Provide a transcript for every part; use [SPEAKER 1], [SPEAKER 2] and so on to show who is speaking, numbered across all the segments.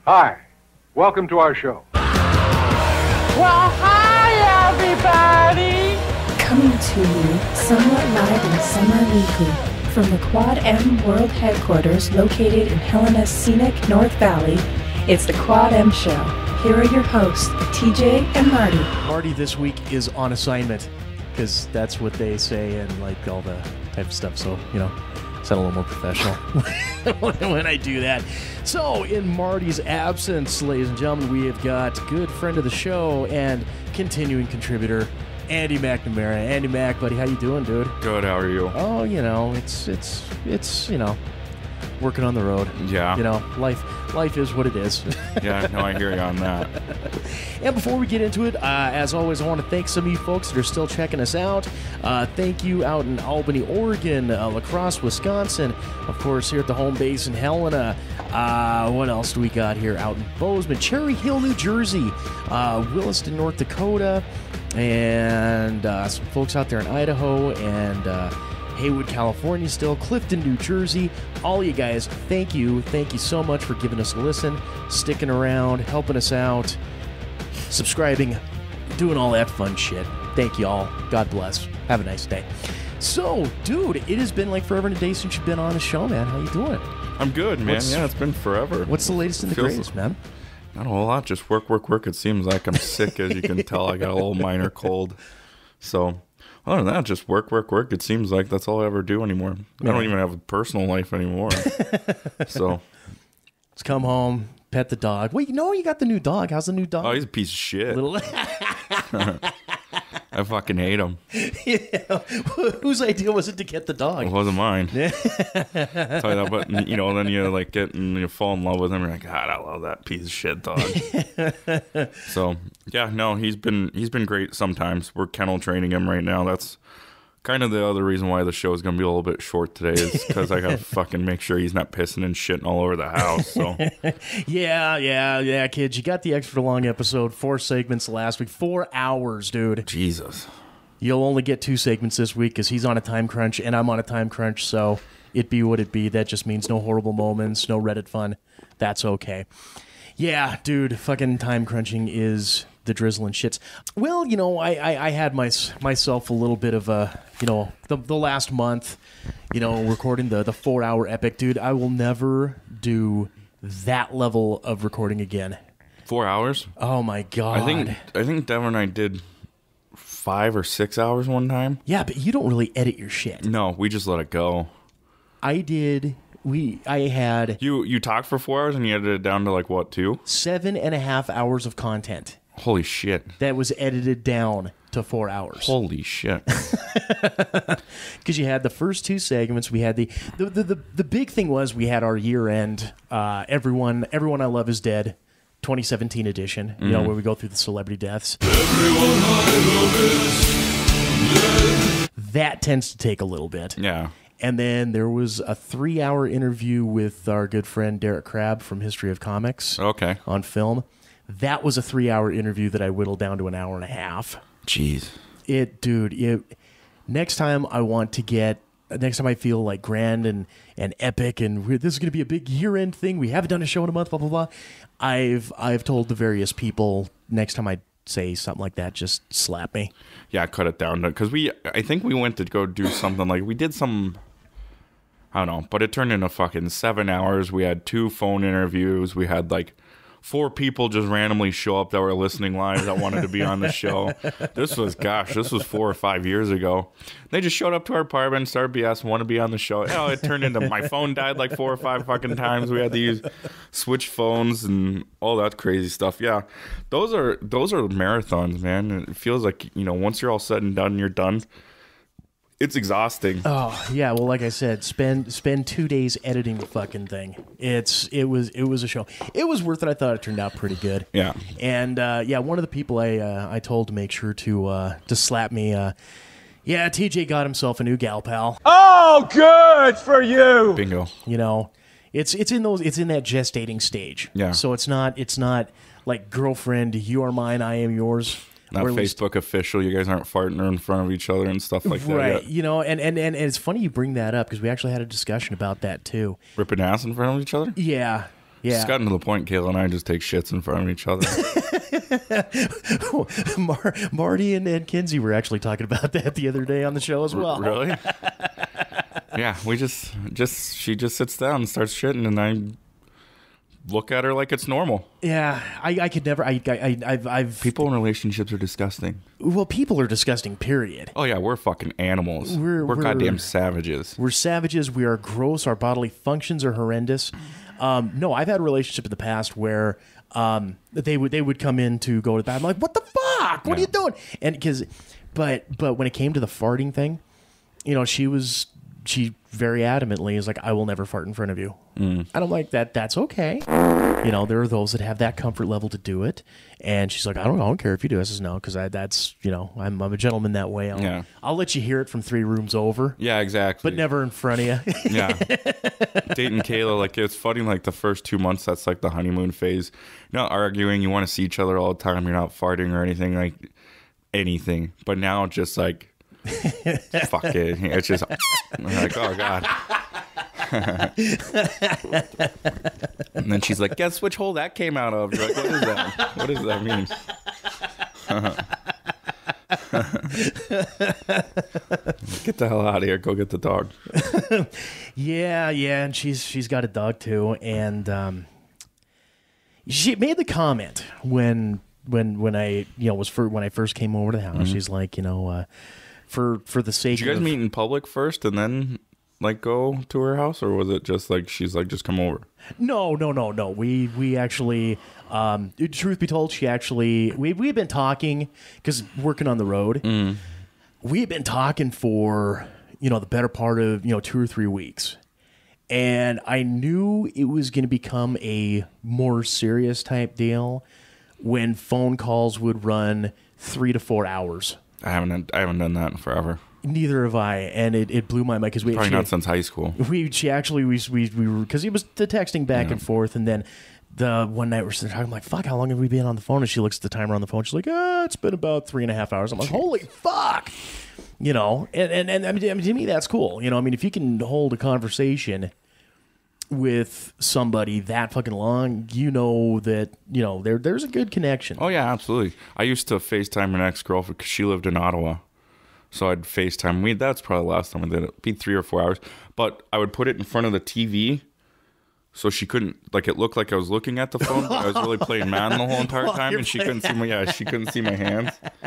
[SPEAKER 1] Hi, welcome to our show.
[SPEAKER 2] Well, hi, everybody!
[SPEAKER 3] Coming to you somewhat live and semi-weekly from the Quad M World Headquarters located in Helena's scenic North Valley, it's the Quad M Show. Here are your hosts, TJ and Marty.
[SPEAKER 4] Marty this week is on assignment, because that's what they say and like all the type of stuff, so, you know, sound a little more professional when I do that. So, in Marty's absence, ladies and gentlemen, we have got good friend of the show and continuing contributor, Andy McNamara. Andy Mac, buddy, how you doing, dude?
[SPEAKER 5] Good, how are you?
[SPEAKER 4] Oh, you know, it's you know, working on the road.
[SPEAKER 5] Yeah.
[SPEAKER 4] You know, life is what it is.
[SPEAKER 5] Yeah, no, I hear you on that.
[SPEAKER 4] And before we get into it, as always, I want to thank some of you folks that are still checking us out. Thank you out in Albany, Oregon, La Crosse, Wisconsin, of course, here at the home base in Helena. What else do we got here? Out in Bozeman, Cherry Hill, New Jersey, Williston, North Dakota, and some folks out there in Idaho, and Haywood, California still, Clifton, New Jersey. All you guys, thank you. Thank you so much for giving us a listen, sticking around, helping us out, subscribing, doing all that fun shit. Thank you all. God bless. Have a nice day. So, dude, it has been like forever and a day since you've been on the show, man. How you doing?
[SPEAKER 5] I'm good, man. Yeah, it's been forever.
[SPEAKER 4] What's the latest and the greatest, man?
[SPEAKER 5] Not a whole lot. Just work. It seems like I'm sick, as you can tell. I got a little minor cold. So, other than that, just work. It seems like that's all I ever do anymore. I don't even have a personal life anymore. So,
[SPEAKER 4] let's come home, pet the dog. Wait, no, you got the new dog. How's the new dog?
[SPEAKER 5] Oh, he's a piece of shit.
[SPEAKER 4] Little...
[SPEAKER 5] I fucking hate him.
[SPEAKER 4] Yeah. Whose idea was it to get the dog?
[SPEAKER 5] It wasn't mine. Tell you that, but you know, then you like get and you fall in love with him. You're like, God, I love that piece of shit dog. So yeah, no, he's been great. Sometimes we're kennel training him right now. That's kind of the other reason why the show is going to be a little bit short today, is because I got to fucking make sure he's not pissing and shitting all over the house. So
[SPEAKER 4] yeah, kids. You got the extra long episode, 4 segments last week, 4 hours, dude.
[SPEAKER 5] Jesus.
[SPEAKER 4] You'll only get 2 segments this week because he's on a time crunch and I'm on a time crunch, so it be what it be. That just means no horrible moments, no Reddit fun. That's okay. Yeah, dude, fucking time crunching is the drizzling shits. Well, you know, I had myself a little bit of a, you know, the last month, you know, recording the 4-hour epic. Dude, I will never do that level of recording again.
[SPEAKER 5] 4 hours?
[SPEAKER 4] Oh my God.
[SPEAKER 5] I think Devin and I did 5 or 6 hours one time.
[SPEAKER 4] Yeah, but you don't really edit your shit.
[SPEAKER 5] No, we just let it go.
[SPEAKER 4] I did. I had...
[SPEAKER 5] You talked for 4 hours and you edited it down to like, what, 2?
[SPEAKER 4] 7.5 hours of content.
[SPEAKER 5] Holy shit.
[SPEAKER 4] That was edited down to 4 hours.
[SPEAKER 5] Holy shit.
[SPEAKER 4] Because you had the first 2 segments. We had the big thing was we had our year-end Everyone I Love Is Dead 2017 edition, you know, where we go through the celebrity deaths. Everyone I love is dead. That tends to take a little bit.
[SPEAKER 5] Yeah.
[SPEAKER 4] And then there was a 3-hour interview with our good friend Derek Crabb from History of Comics.
[SPEAKER 5] Okay.
[SPEAKER 4] On film. That was a 3-hour interview that I whittled down to an hour and a half.
[SPEAKER 5] Jeez.
[SPEAKER 4] Next time I feel like grand and epic and this is going to be a big year-end thing. We haven't done a show in a month, blah, blah, blah. I've told the various people next time I say something like that, just slap me.
[SPEAKER 5] Yeah, cut it down. Because I think we went to go do something like, we did some, I don't know, but it turned into fucking 7 hours. We had 2 phone interviews. We had like 4 people just randomly show up that were listening live that wanted to be on the show. This was 4 or 5 years ago. They just showed up to our apartment and started BS, want to be on the show. You know, it turned into my phone died like 4 or 5 fucking times. We had to switch phones and all that crazy stuff. Yeah, those are marathons, man. It feels like, you know, once you're all said and done, you're done. It's exhausting.
[SPEAKER 4] Oh yeah, well, like I said, spend 2 days editing the fucking thing. It was a show. It was worth it. I thought it turned out pretty good.
[SPEAKER 5] Yeah.
[SPEAKER 4] And one of the people I told to make sure to slap me. Yeah, TJ got himself a new Gal-Pal.
[SPEAKER 2] Oh, good for you.
[SPEAKER 5] Bingo.
[SPEAKER 4] You know, it's in that gestating stage.
[SPEAKER 5] Yeah.
[SPEAKER 4] So it's not like girlfriend, you are mine, I am yours.
[SPEAKER 5] Not Facebook official. You guys aren't farting in front of each other and stuff like that.
[SPEAKER 4] Right.
[SPEAKER 5] Yet.
[SPEAKER 4] You know, and it's funny you bring that up because we actually had a discussion about that too.
[SPEAKER 5] Ripping ass in front of each other?
[SPEAKER 4] Yeah. Yeah.
[SPEAKER 5] It's gotten to the point Kayla and I just take shits in front of each other.
[SPEAKER 4] Marty and Kinsey were actually talking about that the other day on the show as well.
[SPEAKER 5] Really? Yeah, we just she just sits down and starts shitting, and I look at her like it's normal.
[SPEAKER 4] Yeah, I could never. I've
[SPEAKER 5] People in relationships are disgusting.
[SPEAKER 4] Well, people are disgusting. Period.
[SPEAKER 5] Oh yeah, we're fucking animals. We're goddamn savages.
[SPEAKER 4] We're savages. We are gross. Our bodily functions are horrendous. No, I've had a relationship in the past where they would come in to go to the bathroom. I'm like, what the fuck? What are you doing? And but when it came to the farting thing, you know, she very adamantly is like, I will never fart in front of you. And I'm like, that's okay. You know, there are those that have that comfort level to do it. And she's like, I don't care if you do. I says no, because that's, you know, I'm a gentleman that way. I'll let you hear it from 3 rooms over.
[SPEAKER 5] Yeah, exactly.
[SPEAKER 4] But never in front of you.
[SPEAKER 5] Yeah. Dating Kayla, like, it's funny, like, the first 2 months, that's like the honeymoon phase. You're not arguing. You want to see each other all the time. You're not farting or anything, like anything. But now it's just like, fuck it. It's just I'm like, oh god. And then she's like, guess which hole that came out of? You're like, what is that? What does that mean? Get the hell out of here. Go get the dog.
[SPEAKER 4] Yeah, and she's got a dog too, and she made the comment when I when I first came over to the house. She's like, you know, for the sake.
[SPEAKER 5] Did you guys meet in public first and then like go to her house, or was it just like she's like, just come over?
[SPEAKER 4] No. We actually, truth be told, we've been talking because working on the road. We've been talking for, you know, the better part of, you know, 2 or 3 weeks. And I knew it was going to become a more serious type deal when phone calls would run 3 to 4 hours.
[SPEAKER 5] I haven't done that in forever.
[SPEAKER 4] Neither have I, and it blew my mind because
[SPEAKER 5] probably not since high school.
[SPEAKER 4] We were, because he was the texting back and forth, and then the one night we're sitting talking, I'm like, fuck, how long have we been on the phone? And she looks at the timer on the phone. She's like, it's been about 3.5 hours. I'm like, holy fuck, you know. And I mean, to me that's cool, you know. I mean, if you can hold a conversation with somebody that fucking long, you know that, you know, there's a good connection.
[SPEAKER 5] Oh yeah, absolutely. I used to FaceTime an ex-girlfriend because she lived in Ottawa. So I'd FaceTime. That's probably the last time I did it. It'd be 3 or 4 hours. But I would put it in front of the TV so she couldn't, like, it looked like I was looking at the phone, but I was really playing Madden the whole entire time, and she couldn't see she couldn't see my hands.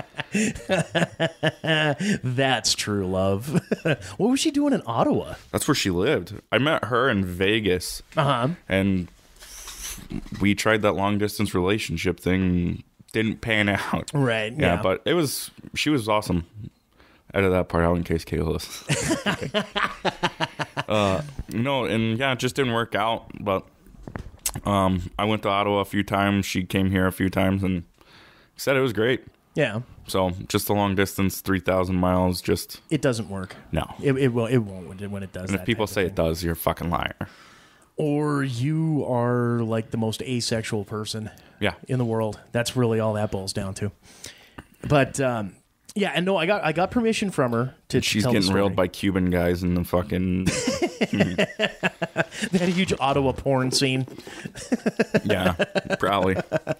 [SPEAKER 4] That's true love. What was she doing in Ottawa?
[SPEAKER 5] That's where she lived. I met her in Vegas. And we tried that long distance relationship thing. Didn't pan out.
[SPEAKER 4] Right.
[SPEAKER 5] Yeah, but she was awesome. Edit that part out in case Kayla it just didn't work out. But I went to Ottawa a few times. She came here a few times and said it was great.
[SPEAKER 4] Yeah.
[SPEAKER 5] So just a long distance, 3,000 miles.
[SPEAKER 4] It doesn't work.
[SPEAKER 5] No.
[SPEAKER 4] It won't when it does.
[SPEAKER 5] And if people say it does, you're a fucking liar.
[SPEAKER 4] Or you are like the most asexual person in the world. That's really all that boils down to. But yeah, and no, I got permission from her to
[SPEAKER 5] she's
[SPEAKER 4] tell
[SPEAKER 5] getting railed by Cuban guys in the fucking
[SPEAKER 4] they had a huge Ottawa porn scene.
[SPEAKER 5] Yeah, probably.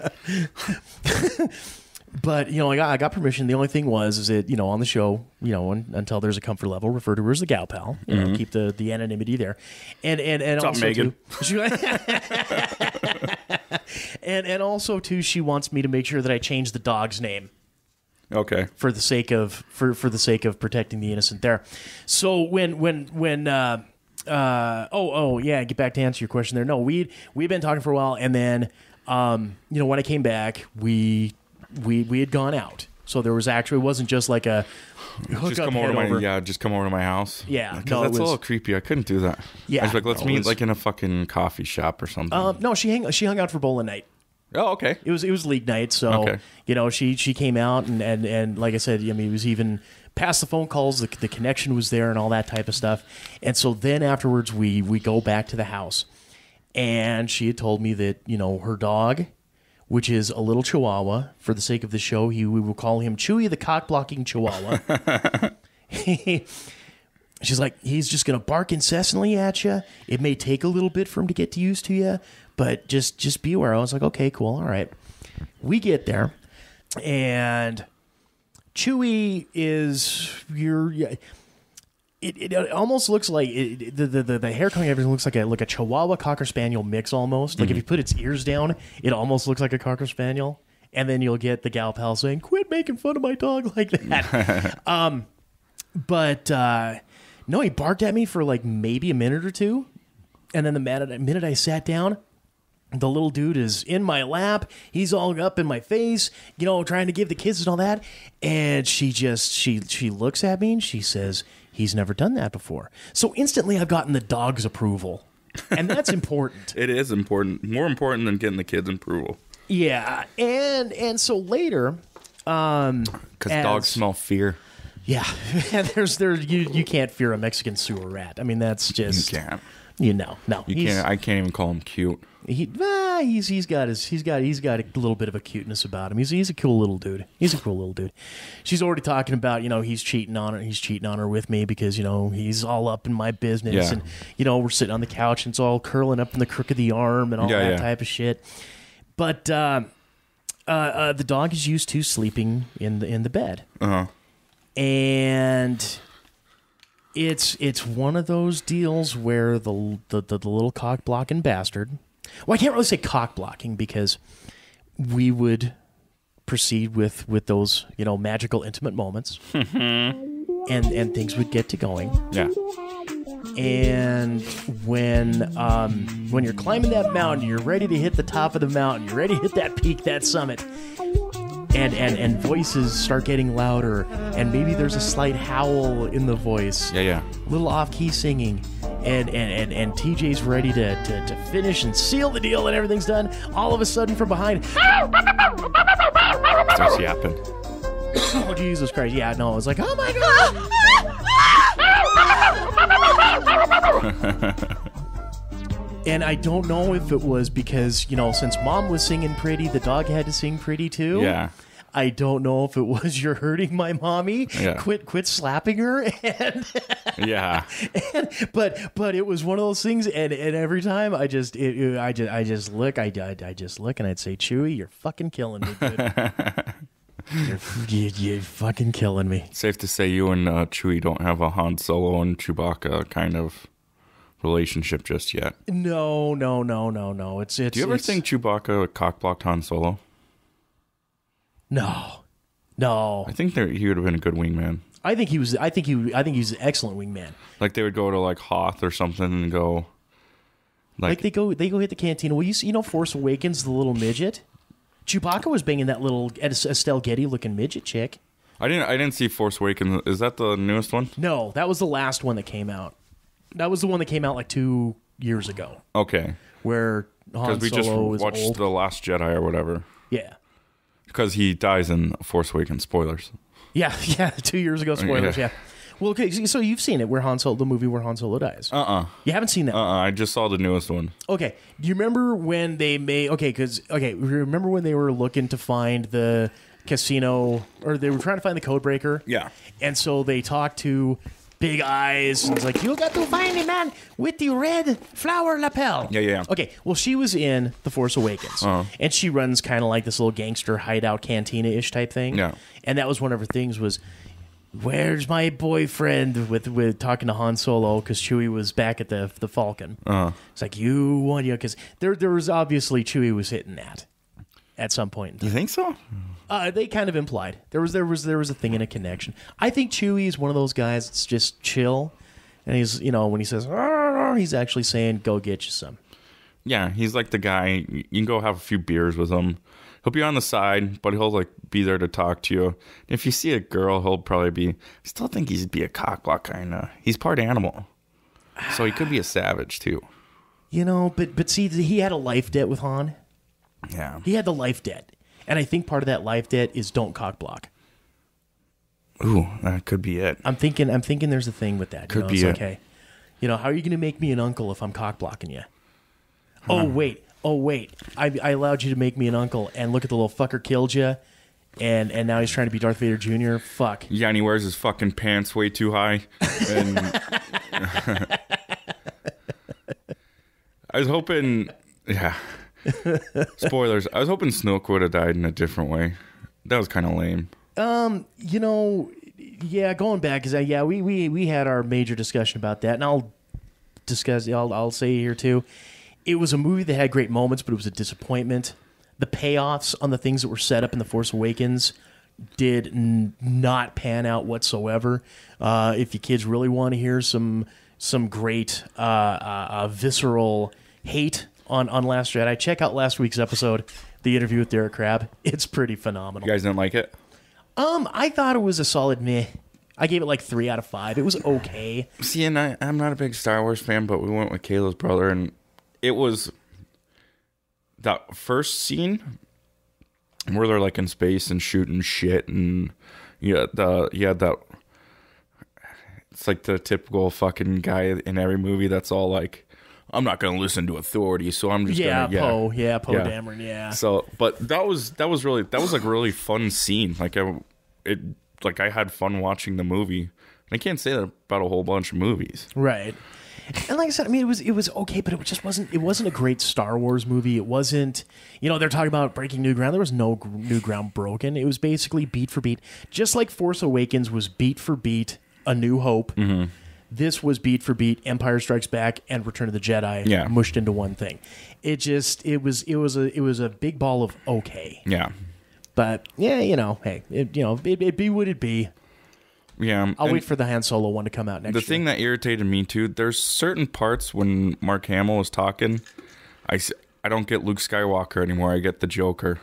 [SPEAKER 4] But, you know, I got permission. The only thing is that, you know, on the show, you know, until there's a comfort level, refer to her as the Gal-Pal. You know, keep the anonymity there. And
[SPEAKER 5] what's
[SPEAKER 4] also
[SPEAKER 5] up, Megan?
[SPEAKER 4] And also too, she wants me to make sure that I change the dog's name.
[SPEAKER 5] Okay.
[SPEAKER 4] For the sake of protecting the innocent there. So when get back to answer your question there. No, we'd been talking for a while, and then you know, when I came back, we had gone out. So there was actually, it wasn't just like a hook
[SPEAKER 5] just
[SPEAKER 4] up,
[SPEAKER 5] come over to my house.
[SPEAKER 4] Yeah,
[SPEAKER 5] because that's a little creepy. I couldn't do that.
[SPEAKER 4] Yeah,
[SPEAKER 5] I was like, let's meet like in a fucking coffee shop or something.
[SPEAKER 4] No, she hung out for bowling night.
[SPEAKER 5] Oh, okay.
[SPEAKER 4] It was league night, so you know, she came out and like I said, I mean, it was even past the phone calls, the connection was there and all that type of stuff. And so then afterwards we go back to the house, and she had told me that, you know, her dog, which is a little Chihuahua, for the sake of the show, we will call him Chewi the Cock-Blocking Chihuahua. she's like, he's just going to bark incessantly at you. It may take a little bit for him to get used to you, but just be aware. I was like, okay, cool. All right. We get there, and Chewy is it almost looks like the hair coming, everything looks like a Chihuahua Cocker Spaniel mix almost. Like if you put its ears down, it almost looks like a Cocker Spaniel. And then you'll get the Gal-Pal saying, "Quit making fun of my dog like that." But no, he barked at me for like maybe a minute or two, and then the minute I sat down, the little dude is in my lap. He's all up in my face, trying to give the kisses and all that. And she looks at me and she says, "He's never done that before." So instantly, I've gotten the dog's approval, and that's important.
[SPEAKER 5] It is important, more important than getting the kids' approval.
[SPEAKER 4] Yeah, and so later,
[SPEAKER 5] because dogs smell fear.
[SPEAKER 4] Yeah, you can't fear a Mexican sewer rat. I mean, that's just
[SPEAKER 5] you can't.
[SPEAKER 4] No,
[SPEAKER 5] you can't. I can't even call him cute.
[SPEAKER 4] He's got a little bit of a cuteness about him. He's a cool little dude. He's a cool little dude. She's already talking about he's cheating on her. He's cheating on her with me because he's all up in my business, and we're sitting on the couch and it's all curling up in the crook of the arm and all that type of shit. But the dog is used to sleeping in the bed, and it's one of those deals where the little cock-blocking bastard. Well, I can't really say cock-blocking because we would proceed with those magical intimate moments, and things would get to going.
[SPEAKER 5] Yeah.
[SPEAKER 4] And when you're climbing that mountain, you're ready to hit the top of the mountain, you're ready to hit that peak, that summit, and voices start getting louder, and maybe there's a slight howl in the voice.
[SPEAKER 5] Yeah.
[SPEAKER 4] A little off-key singing, and TJ's ready to finish and seal the deal, and everything's done. All of a sudden, from behind,
[SPEAKER 5] starts yapping.
[SPEAKER 4] Oh, Jesus Christ. Yeah, no, I was like, oh my God. And I don't know if it was because, since Mom was singing pretty, the dog had to sing pretty too.
[SPEAKER 5] Yeah.
[SPEAKER 4] I don't know if it was you're hurting my mommy.
[SPEAKER 5] Yeah.
[SPEAKER 4] Quit slapping her. And
[SPEAKER 5] yeah.
[SPEAKER 4] But it was one of those things, and every time I just look and I'd say, Chewy, you're fucking killing me, dude. You're fucking killing me.
[SPEAKER 5] Safe to say you and Chewie don't have a Han Solo and Chewbacca kind of relationship just yet.
[SPEAKER 4] No. It's.
[SPEAKER 5] Do you ever think Chewbacca cock-blocked Han Solo?
[SPEAKER 4] No.
[SPEAKER 5] I think he would have been a good wingman.
[SPEAKER 4] I think he was an excellent wingman.
[SPEAKER 5] Like they would go to like Hoth or something and go.
[SPEAKER 4] Like they go hit the cantina. Well, you know Force Awakens, the little midget. Chewbacca was banging that little Estelle Getty looking midget chick.
[SPEAKER 5] I didn't see Force Awakens. Is that the newest one?
[SPEAKER 4] No, that was the last one that came out. That was the one that came out like 2 years ago.
[SPEAKER 5] Okay.
[SPEAKER 4] Where Han Solo is old.
[SPEAKER 5] Because we just watched The Last Jedi or whatever.
[SPEAKER 4] Yeah.
[SPEAKER 5] Because he dies in Force Awakens. Spoilers.
[SPEAKER 4] Yeah, 2 years ago. Spoilers. Yeah. Well, okay. So you've seen it, the movie where Han Solo dies. You haven't seen that.
[SPEAKER 5] I just saw the newest one.
[SPEAKER 4] Okay. Do you remember when they made? Remember when they were looking to find the casino, or they were trying to find the code breaker?
[SPEAKER 5] Yeah.
[SPEAKER 4] And so they talked to Big Eyes, and it's like, you got to find the man with the red flower lapel.
[SPEAKER 5] Yeah.
[SPEAKER 4] Okay, well, she was in The Force Awakens, and she runs kind of like this little gangster hideout cantina-ish type thing.
[SPEAKER 5] Yeah.
[SPEAKER 4] And that was one of her things was, where's my boyfriend, with talking to Han Solo, because Chewie was back at the Falcon. It's like, because there was obviously Chewie was hitting that at some point.
[SPEAKER 5] You think so?
[SPEAKER 4] They kind of implied there was a thing and a connection. I think Chewie is one of those guys that's just chill, and he's when he says he's actually saying go get you some.
[SPEAKER 5] Yeah, he's like the guy you can go have a few beers with him. He'll be on the side, but he'll like be there to talk to you. If you see a girl, he'll probably be. I still think he'd be a cockblock kind of. He's part animal, so he could be a savage too.
[SPEAKER 4] But see, he had a life debt with Han.
[SPEAKER 5] Yeah,
[SPEAKER 4] he had the life debt. And I think part of that life debt is don't cock block.
[SPEAKER 5] Ooh, that could be it.
[SPEAKER 4] I'm thinking there's a thing with that.
[SPEAKER 5] Could be it.
[SPEAKER 4] Okay. How are you going to make me an uncle if I'm cock blocking you? Oh wait. I allowed you to make me an uncle, and look at the little fucker killed you, and now he's trying to be Darth Vader Jr. Fuck.
[SPEAKER 5] Yeah, and he wears his fucking pants way too high. And I was hoping, yeah. Spoilers. I was hoping Snoke would have died in a different way. That was kind of lame.
[SPEAKER 4] You know, yeah, going back, because we had our major discussion about that, and I'll say here too, it was a movie that had great moments, but it was a disappointment. The payoffs on the things that were set up in The Force Awakens did not pan out whatsoever. If you kids really want to hear some great visceral hate on Last Jedi, check out last week's episode, the interview with Derek Crabb. It's pretty phenomenal.
[SPEAKER 5] You guys didn't like it?
[SPEAKER 4] I thought it was a solid meh. I gave it like 3 out of 5. It was okay.
[SPEAKER 5] See, and I'm not a big Star Wars fan, but we went with Kayla's brother, and it was that first scene where they're like in space and shooting shit, and that it's like the typical fucking guy in every movie that's all like, I'm not going to listen to authority, so I'm just
[SPEAKER 4] Poe Dameron, yeah.
[SPEAKER 5] So, but that was like a really fun scene. Like I had fun watching the movie. And I can't say that about a whole bunch of movies,
[SPEAKER 4] right? And like I said, I mean, it was okay, but it just wasn't. It wasn't a great Star Wars movie. It wasn't. You know, they're talking about breaking new ground. There was no new ground broken. It was basically beat for beat, just like Force Awakens was beat for beat A New Hope. Mm-hmm. This was beat for beat Empire Strikes Back and Return of the Jedi, mushed into one thing. It was a big ball of okay.
[SPEAKER 5] Yeah.
[SPEAKER 4] But yeah, you know, hey, it be what it be.
[SPEAKER 5] Yeah,
[SPEAKER 4] I'll wait for the Han Solo one to come out next year.
[SPEAKER 5] The thing that irritated me too, there's certain parts when Mark Hamill is talking, I don't get Luke Skywalker anymore. I get the Joker.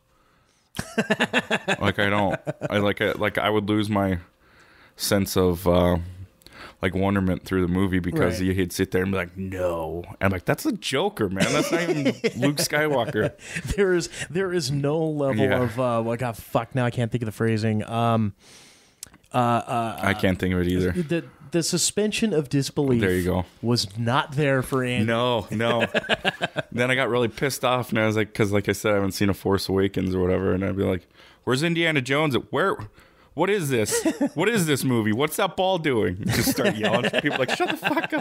[SPEAKER 5] Like I don't. I would lose my sense of like wonderment through the movie because he'd sit there and be like, "No," and I'm like, "That's a Joker, man. That's not even Luke Skywalker."
[SPEAKER 4] There is no level of like, oh, fuck. Now I can't think of the phrasing.
[SPEAKER 5] I can't think of it either.
[SPEAKER 4] The suspension of disbelief.
[SPEAKER 5] There you go.
[SPEAKER 4] Was not there for Andy.
[SPEAKER 5] No. Then I got really pissed off, and I was like, because like I said, I haven't seen A Force Awakens or whatever, and I'd be like, "Where's Indiana Jones? What is this? What is this movie? What's that ball doing?" Just start yelling at people like, "Shut the fuck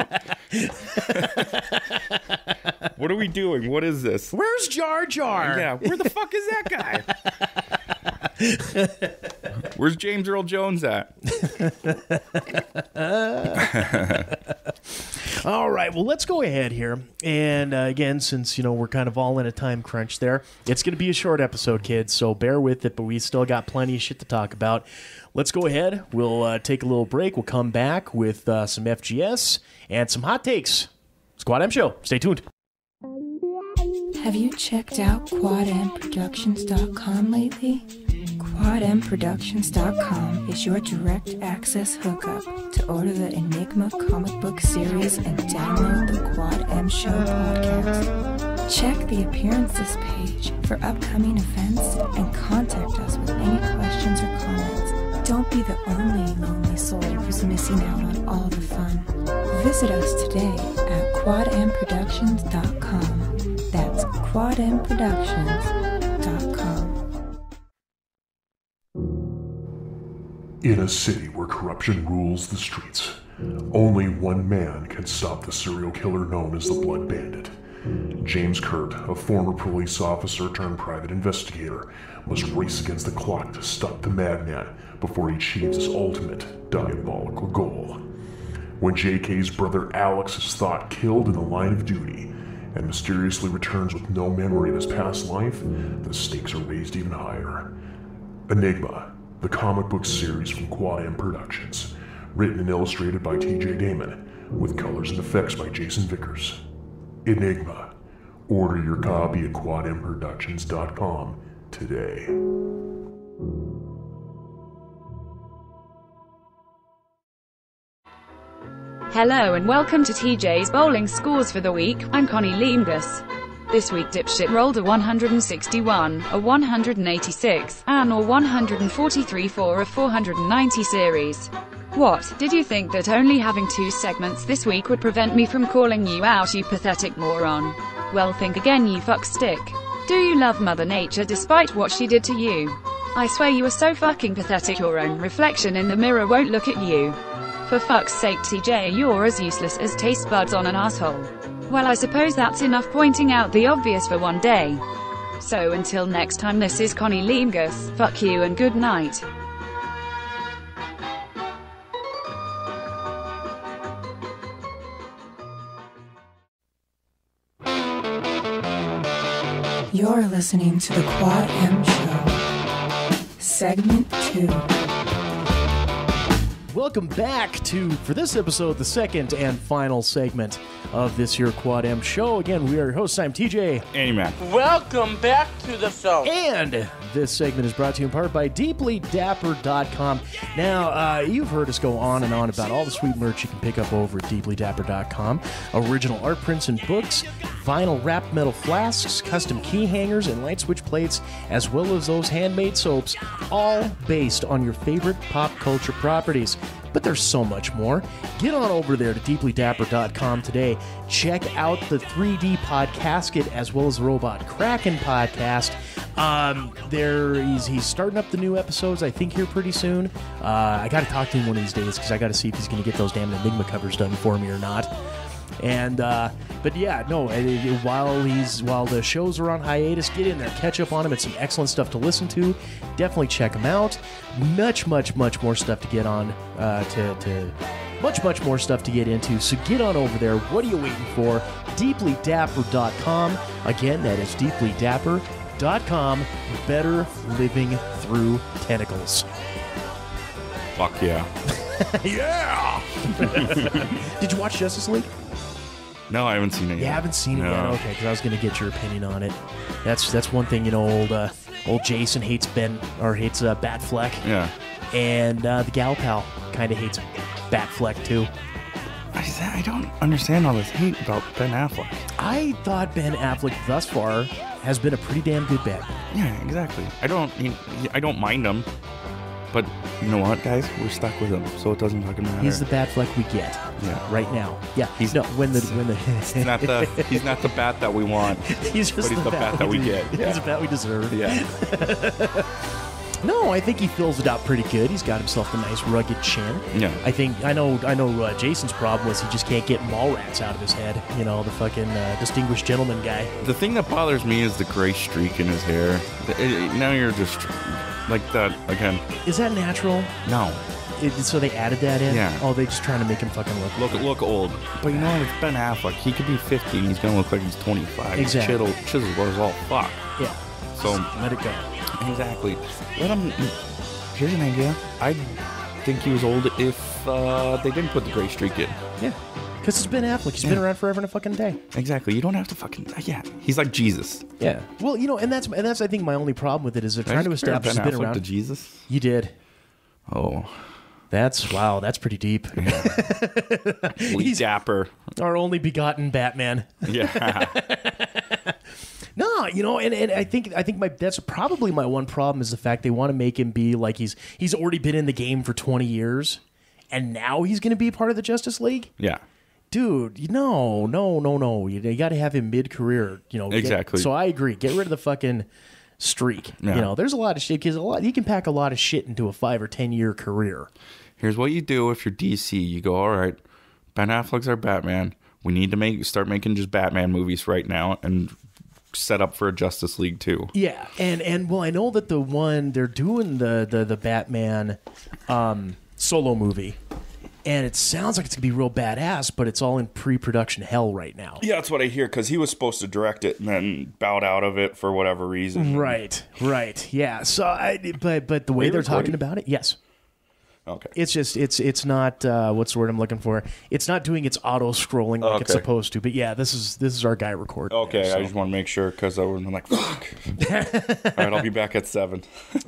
[SPEAKER 5] up! What are we doing? What is this?
[SPEAKER 4] Where's Jar Jar?
[SPEAKER 5] Yeah, where the fuck is that guy? Where's James Earl Jones at?"
[SPEAKER 4] All right, well, let's go ahead here. And again, since, we're kind of all in a time crunch there, it's going to be a short episode, kids, so bear with it, but we still got plenty of shit to talk about. Let's go ahead. We'll take a little break. We'll come back with some FGS and some hot takes. Squad M Show. Stay tuned.
[SPEAKER 3] Have you checked out QuadMProductions.com lately? QuadMProductions.com is your direct access hookup to order the Enigma comic book series and download the Quad M Show podcast. Check the appearances page for upcoming events and contact us with any questions or comments. Don't be the only lonely soul who's missing out on all the fun. Visit us today at QuadMProductions.com. That's QuadMProductions.com.
[SPEAKER 6] In a city where corruption rules the streets, only one man can stop the serial killer known as the Blood Bandit. James Kurt, a former police officer turned private investigator, must race against the clock to stop the madman before he achieves his ultimate diabolical goal. When JK's brother Alex is thought killed in the line of duty and mysteriously returns with no memory of his past life, the stakes are raised even higher. Enigma, the comic book series from Quad M Productions, written and illustrated by TJ Damon, with colors and effects by Jason Vickers. Enigma. Order your copy at QuadMProductions.com today.
[SPEAKER 7] Hello and welcome to TJ's Bowling Scores for the week. I'm Connie Leamgus. This week Dipshit rolled a 161, a 186, and or 143 for a 490 series. What, did you think that only having 2 segments this week would prevent me from calling you out, you pathetic moron? Well, think again, you fuckstick. Do you love Mother Nature despite what she did to you? I swear you are so fucking pathetic, your own reflection in the mirror won't look at you. For fuck's sake, TJ, you're as useless as taste buds on an asshole. Well, I suppose that's enough pointing out the obvious for one day. So until next time, this is Connie Leamgus, fuck you and good night.
[SPEAKER 3] You're listening to the Quad M Show, Segment 2.
[SPEAKER 4] Welcome back for this episode, the second and final segment of this here Quad M Show. Again, we are your hosts. I'm TJ.
[SPEAKER 5] Any man.
[SPEAKER 2] Welcome back to the show.
[SPEAKER 4] And this segment is brought to you in part by DeeplyDapper.com. Now, you've heard us go on and on about all the sweet merch you can pick up over at DeeplyDapper.com. Original art prints and books, vinyl wrapped metal flasks, custom key hangers, and light switch plates, as well as those handmade soaps, all based on your favorite pop culture properties. But there's so much more. Get on over there to DeeplyDapper.com today. Check out the 3D Podcasket as well as the Robot Kraken podcast. He's starting up the new episodes, I think, here pretty soon. I got to talk to him one of these days because I got to see if he's going to get those damn Enigma covers done for me or not. And but yeah, no. While the shows are on hiatus, get in there, catch up on them. It's some excellent stuff to listen to. Definitely check them out. Much more stuff to get on. Much more stuff to get into. So get on over there. What are you waiting for? DeeplyDapper.com. Again, that is DeeplyDapper.com. Better living through tentacles.
[SPEAKER 5] Fuck yeah.
[SPEAKER 4] Yeah. Did you watch Justice League?
[SPEAKER 5] No, I haven't seen it yet.
[SPEAKER 4] You haven't seen it yet? Okay, because I was going to get your opinion on it. That's one thing, old Jason hates Batfleck.
[SPEAKER 5] Yeah.
[SPEAKER 4] And the Gal-Pal kind of hates Batfleck, too.
[SPEAKER 5] I don't understand all this hate about Ben Affleck.
[SPEAKER 4] I thought Ben Affleck thus far has been a pretty damn good Batman.
[SPEAKER 5] Yeah, exactly. I don't mind him. But you know what, guys? We're stuck with him, so it doesn't fucking matter.
[SPEAKER 4] He's the Batfleck we get.
[SPEAKER 5] Yeah.
[SPEAKER 4] Right now. Yeah.
[SPEAKER 5] He's not the bat that we want.
[SPEAKER 4] He's the bat that we get.
[SPEAKER 5] Yeah.
[SPEAKER 4] He's the bat we deserve.
[SPEAKER 5] Yeah.
[SPEAKER 4] No, I think he fills it out pretty good. He's got himself a nice rugged chin.
[SPEAKER 5] Yeah.
[SPEAKER 4] I know Jason's problem was he just can't get mall rats out of his head. The fucking distinguished gentleman guy.
[SPEAKER 5] The thing that bothers me is the gray streak in his hair. Now you're just like that again.
[SPEAKER 4] Is that natural?
[SPEAKER 5] No.
[SPEAKER 4] So they added that in?
[SPEAKER 5] Yeah.
[SPEAKER 4] Oh, they just trying to make him fucking
[SPEAKER 5] look old. But you know what? It's Ben Affleck. He could be 50 and he's going to look like he's 25.
[SPEAKER 4] Exactly.
[SPEAKER 5] Chisel was all fuck.
[SPEAKER 4] Yeah.
[SPEAKER 5] So
[SPEAKER 4] let it go.
[SPEAKER 5] Exactly. Let him. Here's an idea. I think he was old if they didn't put the gray streak in.
[SPEAKER 4] Yeah. Because it's Ben Affleck. He's been around forever and a fucking day.
[SPEAKER 5] Exactly. You don't have to fucking... Yeah. He's like Jesus.
[SPEAKER 4] Yeah. Well, and that's I think my only problem with it is they're trying to establish he's been around.
[SPEAKER 5] To Jesus?
[SPEAKER 4] You did.
[SPEAKER 5] Oh.
[SPEAKER 4] That's pretty deep.
[SPEAKER 5] Yeah. He's dapper.
[SPEAKER 4] Our only begotten Batman.
[SPEAKER 5] Yeah.
[SPEAKER 4] No, and I think that's probably my one problem is the fact they want to make him be like he's already been in the game for 20 years and now he's going to be part of the Justice League?
[SPEAKER 5] Yeah.
[SPEAKER 4] Dude, no. You got to have him mid-career,
[SPEAKER 5] Exactly.
[SPEAKER 4] So I agree. Get rid of the fucking streak.
[SPEAKER 5] Yeah.
[SPEAKER 4] There's a lot of shit because you can pack a lot of shit into a 5 or 10 year career.
[SPEAKER 5] Here's what you do if you're DC. You go, all right, Ben Affleck's our Batman. We need to start making just Batman movies right now and set up for a Justice League too. Yeah,
[SPEAKER 4] and well, I know that the one they're doing the Batman solo movie, and it sounds like it's gonna be real badass, but it's all in pre-production hell right now.
[SPEAKER 5] Yeah, that's what I hear because he was supposed to direct it and then bowed out of it for whatever reason.
[SPEAKER 4] Right. Yeah. So, but the way they're talking about it, yes.
[SPEAKER 5] Okay.
[SPEAKER 4] It's just it's not what's the word I'm looking for? It's not doing its auto scrolling like it's supposed to. But yeah, this is our guy recording.
[SPEAKER 5] Okay,
[SPEAKER 4] there, so.
[SPEAKER 5] I just want to make sure because I was like, fuck. All right, I'll be back at 7.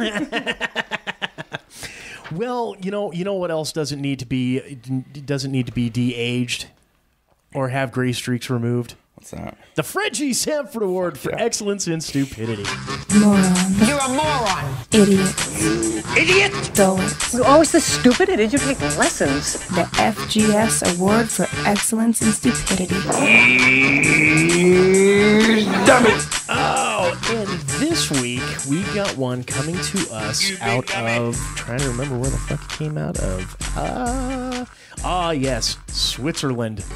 [SPEAKER 4] Well, you know what else doesn't need to be de-aged or have gray streaks removed?
[SPEAKER 5] What's that?
[SPEAKER 4] The Fred G. Sanford Award for Excellence in Stupidity.
[SPEAKER 3] Moron.
[SPEAKER 2] You're a moron.
[SPEAKER 3] Idiot.
[SPEAKER 2] Idiot.
[SPEAKER 3] Dullard.
[SPEAKER 8] You're always this stupid? Did you take lessons?
[SPEAKER 3] The FGS Award for Excellence in Stupidity.
[SPEAKER 2] Dummy.
[SPEAKER 4] Oh, and This week, we got one coming to us out of, trying to remember where the fuck it came out of. Yes, Switzerland.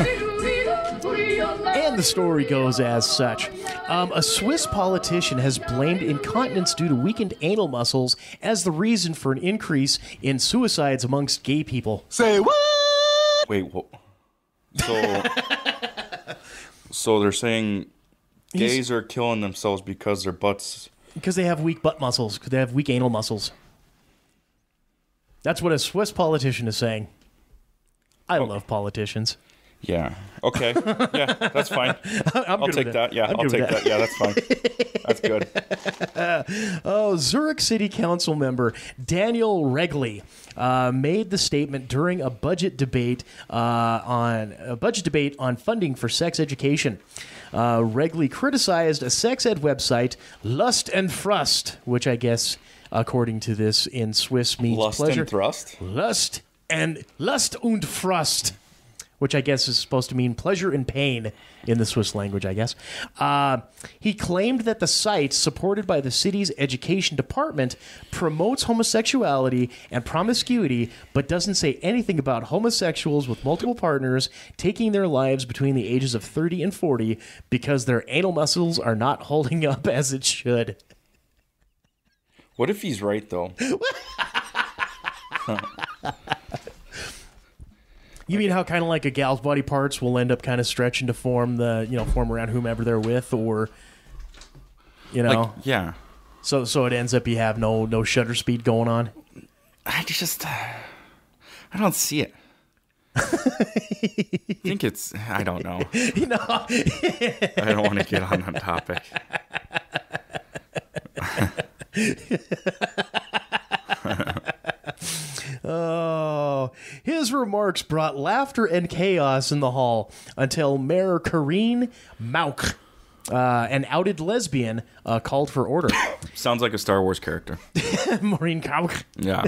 [SPEAKER 4] And the story goes as such. A Swiss politician has blamed incontinence due to weakened anal muscles as the reason for an increase in suicides amongst gay people.
[SPEAKER 6] Say what?
[SPEAKER 5] Wait, so they're saying gays are killing themselves because their butts...
[SPEAKER 4] Because they have weak butt muscles, because they have weak anal muscles. That's what a Swiss politician is saying. I love politicians.
[SPEAKER 5] Yeah. Okay. Yeah, that's fine. I'll take that. Yeah, I'll take that. Yeah, that's fine. That's good.
[SPEAKER 4] Zurich City Council member Daniel Regli made the statement during a budget debate on funding for sex education. Regli criticized a sex ed website, Lust and Frust, which I guess, according to this in Swiss, means
[SPEAKER 5] Lust
[SPEAKER 4] pleasure.
[SPEAKER 5] and thrust?
[SPEAKER 4] Lust und Frust, which I guess is supposed to mean pleasure and pain in the Swiss language, I guess. He claimed that the site, supported by the city's education department, promotes homosexuality and promiscuity, but doesn't say anything about homosexuals with multiple partners taking their lives between the ages of 30 and 40 because their anal muscles are not holding up as it should.
[SPEAKER 5] What if he's right, though?
[SPEAKER 4] You mean how kind of like a gal's body parts will end up kind of stretching to form around whomever they're with, or
[SPEAKER 5] yeah.
[SPEAKER 4] So it ends up you have no shutter speed going on.
[SPEAKER 5] I don't see it. I think it's, I don't know. I don't want to get on that topic.
[SPEAKER 4] His remarks brought laughter and chaos in the hall until Mayor Karine Mauch, an outed lesbian, called for order.
[SPEAKER 5] Sounds like a Star Wars character.
[SPEAKER 4] Maureen Mauch.
[SPEAKER 5] Yeah.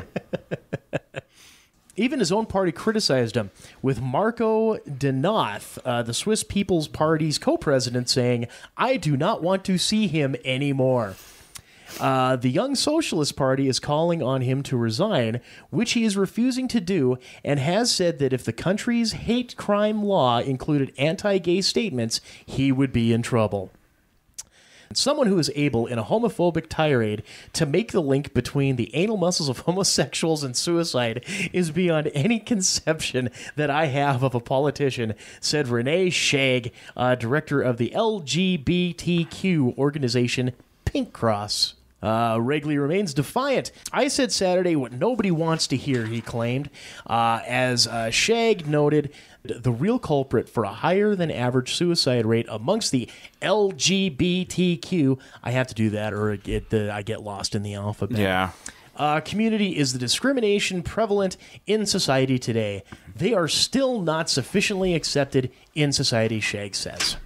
[SPEAKER 4] Even his own party criticized him, with Marco Denath, the Swiss People's Party's co-president, saying, "I do not want to see him anymore." The Young Socialist Party is calling on him to resign, which he is refusing to do, and has said that if the country's hate crime law included anti-gay statements, he would be in trouble. Someone who is able, in a homophobic tirade, to make the link between the anal muscles of homosexuals and suicide is beyond any conception that I have of a politician, said Renee Shag, director of the LGBTQ organization Pink Cross. Regli remains defiant. "I said Saturday what nobody wants to hear," he claimed. As Shag noted, the real culprit for a higher than average suicide rate amongst the LGBTQ, I have to do that or I get lost in the alphabet.
[SPEAKER 5] Yeah.
[SPEAKER 4] Community is the discrimination prevalent in society today. They are still not sufficiently accepted in society, Shag says.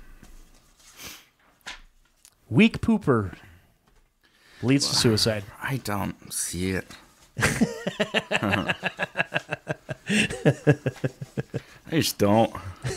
[SPEAKER 4] Weak pooper leads to suicide.
[SPEAKER 5] I don't see it. I just don't.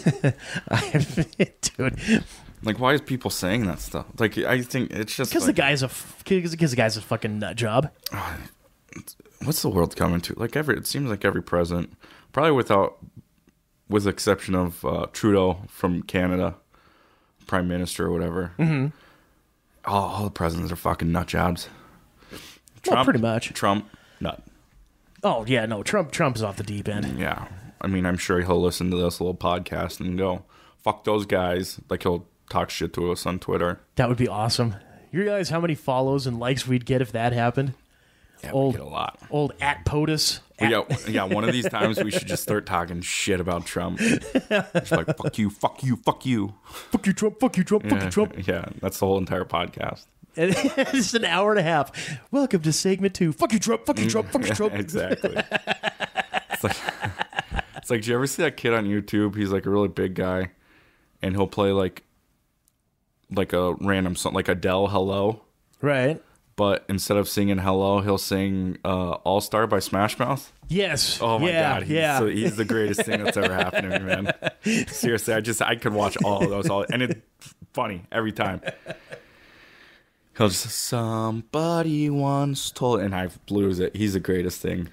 [SPEAKER 4] Dude.
[SPEAKER 5] Like, why is people saying that stuff? Like, I think it's just
[SPEAKER 4] because the guy's a fucking nut job.
[SPEAKER 5] What's the world coming to? Like it seems like every president, probably with the exception of Trudeau from Canada, prime minister or whatever. Mm-hmm. All the presidents are fucking nut jobs. Trump,
[SPEAKER 4] well, pretty much.
[SPEAKER 5] Trump, nut.
[SPEAKER 4] Oh yeah, no, Trump's off the deep end.
[SPEAKER 5] Yeah, I mean, I'm sure he'll listen to this little podcast and go, "Fuck those guys." Like he'll talk shit to us on Twitter.
[SPEAKER 4] That would be awesome. You realize how many follows and likes we'd get if that happened?
[SPEAKER 5] Yeah, we'd get a lot.
[SPEAKER 4] Old @POTUS.
[SPEAKER 5] Yeah. One of these times we should just start talking shit about Trump. Just like fuck you, fuck you, fuck you,
[SPEAKER 4] fuck you, Trump, fuck you, Trump, fuck you, Trump.
[SPEAKER 5] Yeah, that's the whole entire podcast.
[SPEAKER 4] And it's an hour and a half. Welcome to segment 2. Fuck you, Trump, fuck you, Trump, fuck you, Trump.
[SPEAKER 5] Exactly. It's like, did you ever see that kid on YouTube? He's like a really big guy, and he'll play like a random song, like Adele, "Hello."
[SPEAKER 4] Right.
[SPEAKER 5] But instead of singing "Hello," he'll sing "All Star" by Smash Mouth.
[SPEAKER 4] Yes.
[SPEAKER 5] Oh my God. He's the greatest thing that's ever happened to me, man. Seriously, I could watch all of those, and it's funny every time. He'll just somebody once told, and I lose it. He's the greatest thing.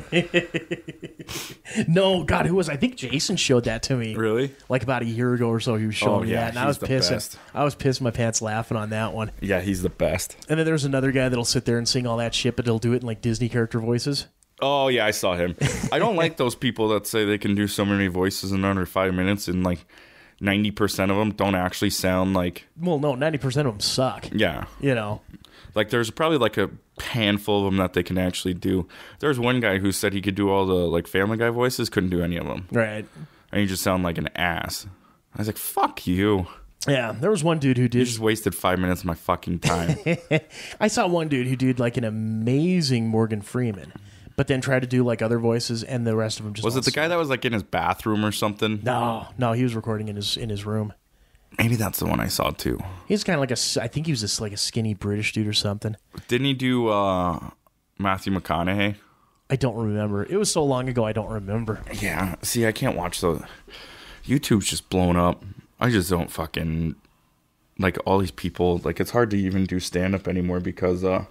[SPEAKER 4] No, God, who was? I think Jason showed that to me.
[SPEAKER 5] Really?
[SPEAKER 4] Like about a year ago or so, he was showing me that, and I was pissing.
[SPEAKER 5] Best.
[SPEAKER 4] I was pissing my pants laughing on that one.
[SPEAKER 5] Yeah, he's the best.
[SPEAKER 4] And then there's another guy that'll sit there and sing all that shit, but he'll do it in like Disney character voices.
[SPEAKER 5] Oh yeah, I saw him. I don't like those people that say they can do so many voices in under 5 minutes, and like 90% of them don't actually sound like.
[SPEAKER 4] Well, no, 90% of them suck.
[SPEAKER 5] Yeah,
[SPEAKER 4] you know.
[SPEAKER 5] Like, there's probably, like, a handful of them that they can actually do. There's one guy who said he could do all the, like, Family Guy voices, couldn't do any of them.
[SPEAKER 4] Right.
[SPEAKER 5] And he just sound like an ass. I was like, fuck you.
[SPEAKER 4] Yeah, there was one dude who did...
[SPEAKER 5] You just wasted 5 minutes of my fucking time.
[SPEAKER 4] I saw one dude who did, like, an amazing Morgan Freeman, but then tried to do, like, other voices, and the rest of them just...
[SPEAKER 5] Was it the guy that was, like, in his bathroom or something?
[SPEAKER 4] No, he was recording in his room.
[SPEAKER 5] Maybe that's the one I saw, too.
[SPEAKER 4] He's kind of like I think he was just like a skinny British dude or something.
[SPEAKER 5] Didn't he do Matthew McConaughey?
[SPEAKER 4] I don't remember. It was so long ago, I don't remember.
[SPEAKER 5] Yeah, see, I can't watch those. YouTube's just blown up. I just don't fucking... Like, all these people... Like, it's hard to even do stand-up anymore because... the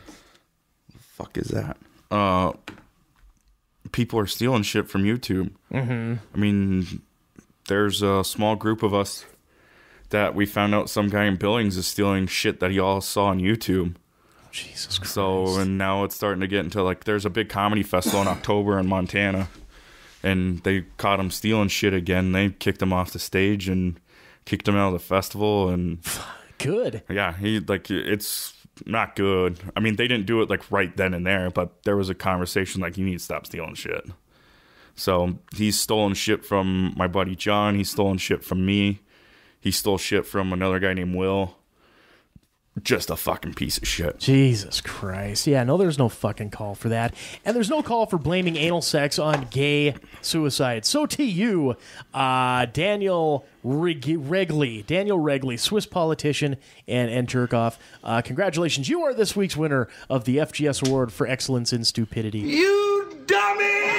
[SPEAKER 5] fuck is that? People are stealing shit from YouTube. Mm-hmm. I mean, there's a small group of us... that we found out some guy in Billings is stealing shit that he all saw on YouTube.
[SPEAKER 4] Jesus Christ.
[SPEAKER 5] So, and now it's starting to get into, like, there's a big comedy festival in October in Montana, and they caught him stealing shit again. They kicked him off the stage and kicked him out of the festival, and...
[SPEAKER 4] Good.
[SPEAKER 5] Yeah, it's not good. I mean, they didn't do it, like, right then and there, but there was a conversation, like, you need to stop stealing shit. So, he's stolen shit from my buddy John. He's stolen shit from me. He stole shit from another guy named Will. Just a fucking piece of shit.
[SPEAKER 4] Jesus Christ. Yeah, no, there's no fucking call for that. And there's no call for blaming anal sex on gay suicide. So to you, Daniel Regli, Swiss politician and jerk-off, congratulations. You are this week's winner of the FGS Award for Excellence in Stupidity.
[SPEAKER 2] You dummy!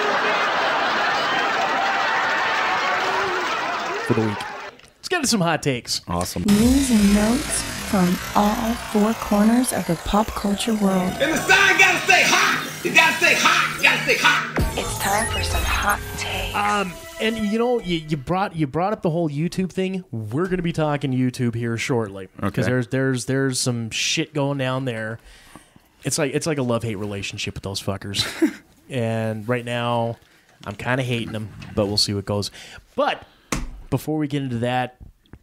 [SPEAKER 4] For the week. Let's get into some hot takes.
[SPEAKER 5] Awesome.
[SPEAKER 3] News and notes from all four corners of the pop culture world.
[SPEAKER 2] And the sign gotta stay hot! You gotta stay hot! You gotta stay hot!
[SPEAKER 3] It's time for some hot takes.
[SPEAKER 4] And you know, you brought up the whole YouTube thing. We're going to be talking YouTube here shortly because there's some shit going down there. It's like a love-hate relationship with those fuckers. And right now, I'm kind of hating them, but we'll see what goes. But before we get into that,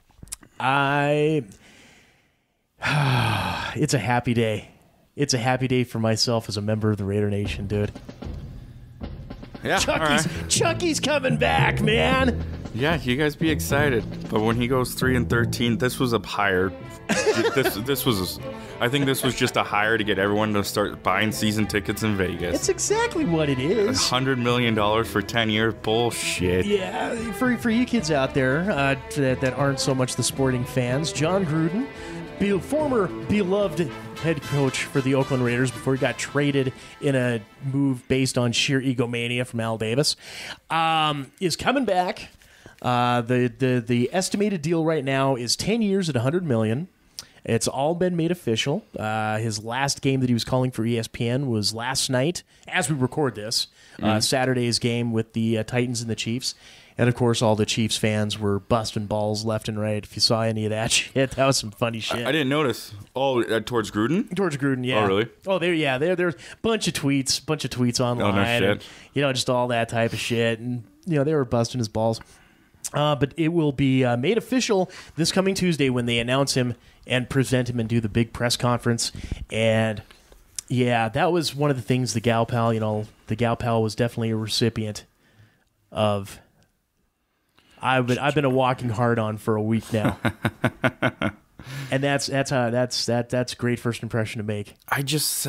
[SPEAKER 4] it's a happy day. It's a happy day for myself as a member of the Raider Nation, dude.
[SPEAKER 5] Yeah,
[SPEAKER 4] Chucky's coming back, man.
[SPEAKER 5] Yeah, you guys be excited. But when he goes 3-13, this was a hire. this was, I think this was just a hire to get everyone to start buying season tickets in Vegas.
[SPEAKER 4] It's exactly what it is.
[SPEAKER 5] $100 million for 10 years, bullshit.
[SPEAKER 4] Yeah, for you kids out there that aren't so much the sporting fans, Jon Gruden, former beloved head coach for the Oakland Raiders before he got traded in a move based on sheer egomania from Al Davis, is coming back. The estimated deal right now is 10 years at $100 million. It's all been made official. His last game that he was calling for ESPN was last night, as we record this, Saturday's game with the Titans and the Chiefs. And, of course, all the Chiefs fans were busting balls left and right. If you saw any of that shit, that was some funny shit.
[SPEAKER 5] I didn't notice. Oh, towards Gruden?
[SPEAKER 4] Towards Gruden, yeah.
[SPEAKER 5] Oh, really?
[SPEAKER 4] Oh, there's a bunch of tweets online.
[SPEAKER 5] Oh, no shit.
[SPEAKER 4] And, just all that type of shit. And, they were busting his balls. But it will be made official this coming Tuesday when they announce him and present him and do the big press conference. And, yeah, that was one of the things the Gal-Pal, the Gal-Pal was definitely a recipient of. I've been a walking hard on for a week now, and that's a great first impression to make.
[SPEAKER 5] I just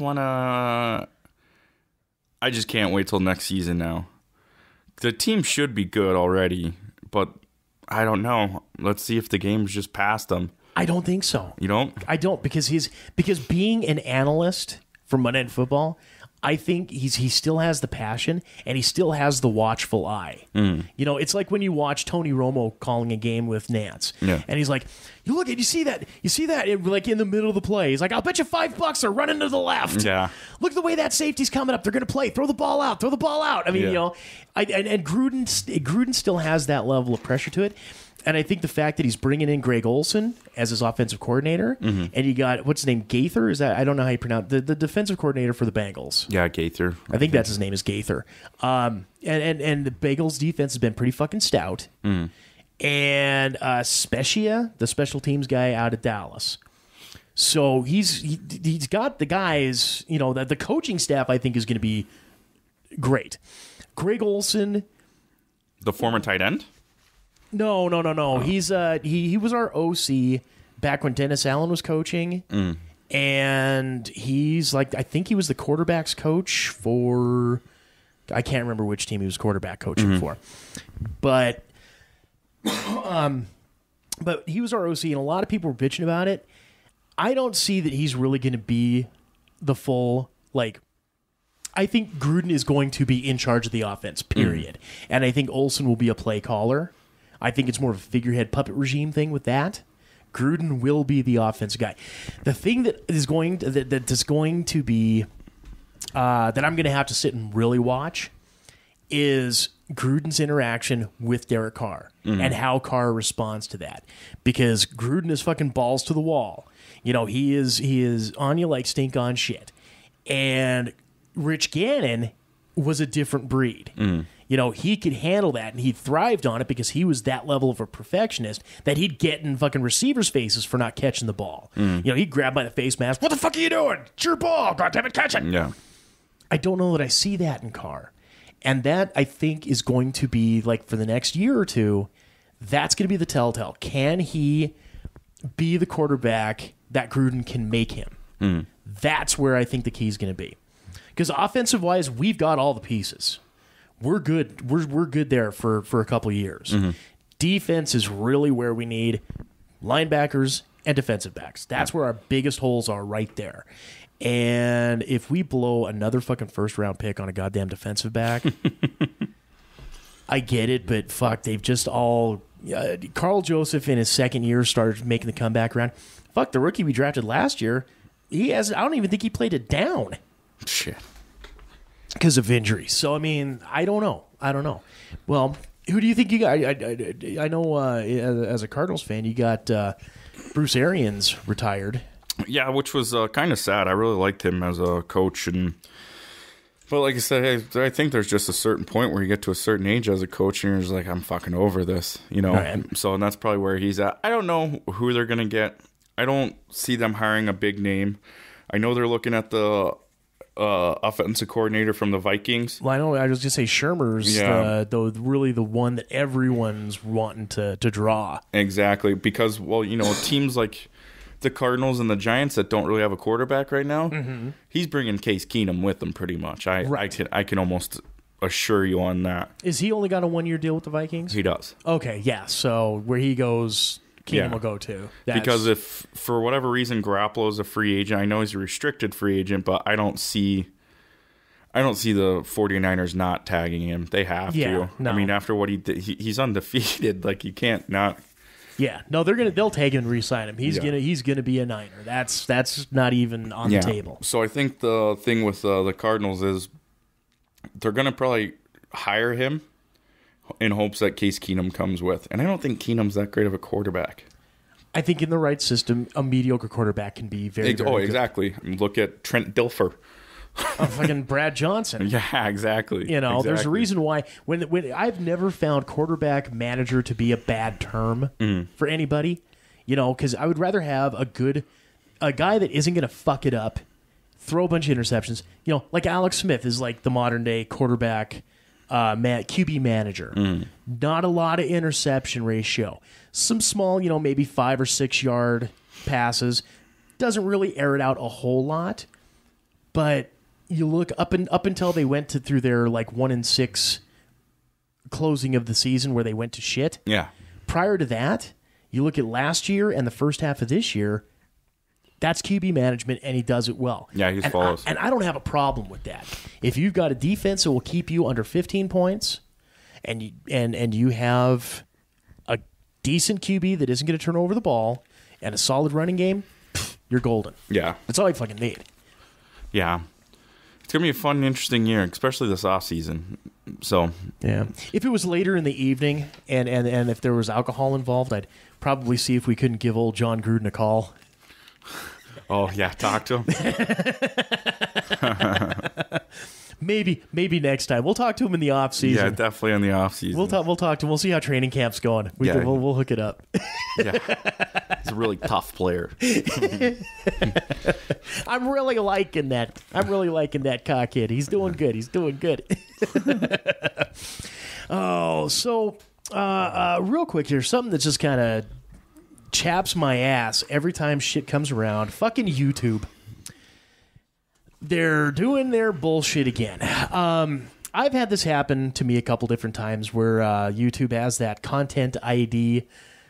[SPEAKER 5] can't wait till next season now. The team should be good already, but I don't know. Let's see if the game's just past them.
[SPEAKER 4] I don't think so.
[SPEAKER 5] You don't?
[SPEAKER 4] I don't because being an analyst for Monday Night Football, I think he still has the passion and he still has the watchful eye. You know, it's like when you watch Tony Romo calling a game with Nance, and he's like, you see that, like in the middle of the play, he's like, I'll bet you $5 they're running to the left. Yeah, look at the way that safety's coming up. They're going to play. Throw the ball out. I mean, you know, and Gruden still has that level of pressure to it. And I think the fact that he's bringing in Greg Olson as his offensive coordinator, and you got, what's his name, Gaither? Is that, I don't know how you pronounce the defensive coordinator for the Bengals.
[SPEAKER 5] Yeah, Gaither.
[SPEAKER 4] I think that's his name is Gaither. And the Bengals defense has been pretty fucking stout. And Specia, the special teams guy out of Dallas. So he's got the guys, you know, that the coaching staff I think is going to be great. Greg Olson.
[SPEAKER 5] The former tight end?
[SPEAKER 4] No. Oh. He's he was our OC back when Dennis Allen was coaching, and he's like, I think he was the quarterback's coach for, I can't remember which team he was quarterback coaching for, but he was our OC, and a lot of people were bitching about it. I don't see that he's really going to be the full, like, I think Gruden is going to be in charge of the offense, period, and I think Olsen will be a play caller. I think it's more of a figurehead puppet regime thing with that. Gruden will be the offensive guy. The thing that is going to, that's going to be that I'm going to have to sit and really watch is Gruden's interaction with Derek Carr and how Carr responds to that. Because Gruden is fucking balls to the wall. You know, he is on you like stink on shit. And Rich Gannon was a different breed. You know, he could handle that, and he thrived on it because he was that level of a perfectionist that he'd get in fucking receivers' faces for not catching the ball. You know, he'd grab by the face mask. What the fuck are you doing? It's your ball. God damn it, catch it.
[SPEAKER 5] Yeah.
[SPEAKER 4] I don't know that I see that in Carr. And that, I think, is going to be, like, for the next year or two, that's going to be the telltale. Can he be the quarterback that Gruden can make him? That's where I think the key is going to be. Because offensive-wise, we've got all the pieces. We're good. We're good there for a couple of years. Defense is really where we need linebackers and defensive backs. That's where our biggest holes are, right there. And if we blow another fucking first-round pick on a goddamn defensive back, I get it, but fuck, they've just all... Carl Joseph in his second year started making the comeback around. Fuck, the rookie we drafted last year, I don't even think he played it down.
[SPEAKER 5] Shit.
[SPEAKER 4] Because of injuries. So, I mean, I don't know. Well, who do you think you got? I know as a Cardinals fan, you got Bruce Arians retired.
[SPEAKER 5] Yeah, which was kind of sad. I really liked him as a coach. But like I said, I think there's just a certain point where you get to a certain age as a coach and you're just like, I'm fucking over this, you know? Right. So, and that's probably where he's at. I don't know who they're going to get. I don't see them hiring a big name. I know they're looking at the offensive coordinator from the Vikings.
[SPEAKER 4] Well, I know. I was just say Shermer's really the one that everyone's wanting to draw.
[SPEAKER 5] Exactly, because you know, teams like the Cardinals and the Giants that don't really have a quarterback right now, he's bringing Case Keenum with him pretty much. I can almost assure you on that.
[SPEAKER 4] Is he only got a 1-year deal with the Vikings?
[SPEAKER 5] He does.
[SPEAKER 4] Okay, yeah. So where he goes, Keenum will go too.
[SPEAKER 5] Because if for whatever reason Garoppolo is a free agent, I know he's a restricted free agent, but I don't see the 49ers not tagging him. They have to. No. I mean, after what he did, he's undefeated. Like, you can't not.
[SPEAKER 4] Yeah, no, they'll take him and re-sign him. He's gonna be a Niner. That's not even on the table.
[SPEAKER 5] So I think the thing with the Cardinals is they're gonna probably hire him in hopes that Case Keenum comes with. And I don't think Keenum's that great of a quarterback.
[SPEAKER 4] I think in the right system, a mediocre quarterback can be very good.
[SPEAKER 5] Exactly. Look at Trent Dilfer.
[SPEAKER 4] Fucking Brad Johnson.
[SPEAKER 5] Yeah, exactly.
[SPEAKER 4] You know, there's a reason why when I've never found quarterback manager to be a bad term for anybody. You know, because I would rather have a guy that isn't going to fuck it up, throw a bunch of interceptions. You know, like Alex Smith is like the modern day quarterback QB manager. Not a lot of interception ratio. Some small, you know, maybe 5 or 6 yard passes. Doesn't really air it out a whole lot. But you look up until they went through their like 1-6 closing of the season where they went to shit.
[SPEAKER 5] Yeah.
[SPEAKER 4] Prior to that, you look at last year and the first half of this year, That's QB management, and he does it well.
[SPEAKER 5] Yeah, he follows.
[SPEAKER 4] And I don't have a problem with that. If you've got a defense that will keep you under 15 points, and you have a decent QB that isn't going to turn over the ball, and a solid running game, you're golden.
[SPEAKER 5] Yeah.
[SPEAKER 4] That's all you fucking need.
[SPEAKER 5] Yeah. It's going to be a fun and interesting year, especially this offseason. So,
[SPEAKER 4] yeah. If it was later in the evening and if there was alcohol involved, I'd probably see if we couldn't give old Jon Gruden a call.
[SPEAKER 5] Oh, yeah, talk to him.
[SPEAKER 4] Maybe next time. We'll talk to him in the off season.
[SPEAKER 5] Yeah, definitely in the off season.
[SPEAKER 4] We'll talk to him. We'll see how training camp's going. We'll hook it up.
[SPEAKER 5] Yeah. He's a really tough player.
[SPEAKER 4] I'm really liking that. Cockhead. He's doing good. Oh, so real quick here, something that just kind of chaps my ass every time shit comes around. Fucking YouTube. They're doing their bullshit again. I've had this happen to me a couple different times where YouTube has that ContentID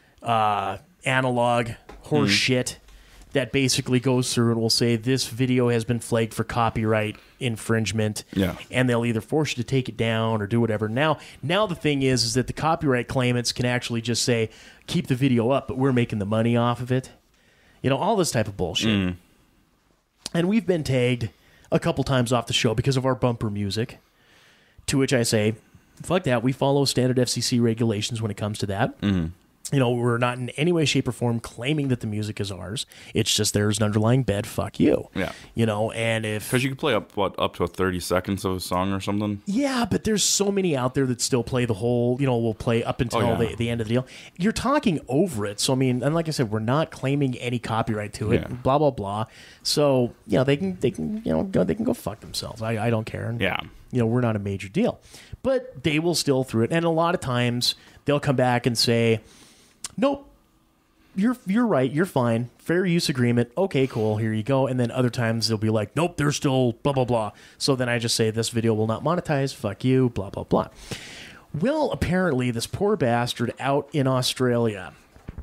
[SPEAKER 4] analog horse shit that basically goes through and will say this video has been flagged for copyright infringement.
[SPEAKER 5] Yeah.
[SPEAKER 4] And they'll either force you to take it down or do whatever. Now the thing is that the copyright claimants can actually just say, keep the video up, but we're making the money off of it. You know, all this type of bullshit. And we've been tagged a couple times off the show because of our bumper music, to which I say, fuck that. We follow standard FCC regulations when it comes to that. You know, we're not in any way, shape, or form claiming that the music is ours. It's just there's an underlying bed. Fuck you.
[SPEAKER 5] Yeah.
[SPEAKER 4] You know, and if...
[SPEAKER 5] Because you can play up to 30 seconds of a song or something?
[SPEAKER 4] Yeah, but there's so many out there that still play the whole, you know, will play up until the end of the deal. You're talking over it. So, I mean, and like I said, we're not claiming any copyright to it.
[SPEAKER 5] Yeah.
[SPEAKER 4] Blah, blah, blah. So, you know, they can go fuck themselves. I don't care. And,
[SPEAKER 5] Yeah.
[SPEAKER 4] you know, we're not a major deal. But they will still through it. And a lot of times they'll come back and say, nope, you're right, you're fine. Fair use agreement. Okay, cool, here you go. And then other times they'll be like, nope, they're still blah, blah, blah. So then I just say, this video will not monetize. Fuck you, blah, blah, blah. Well, apparently this poor bastard out in Australia,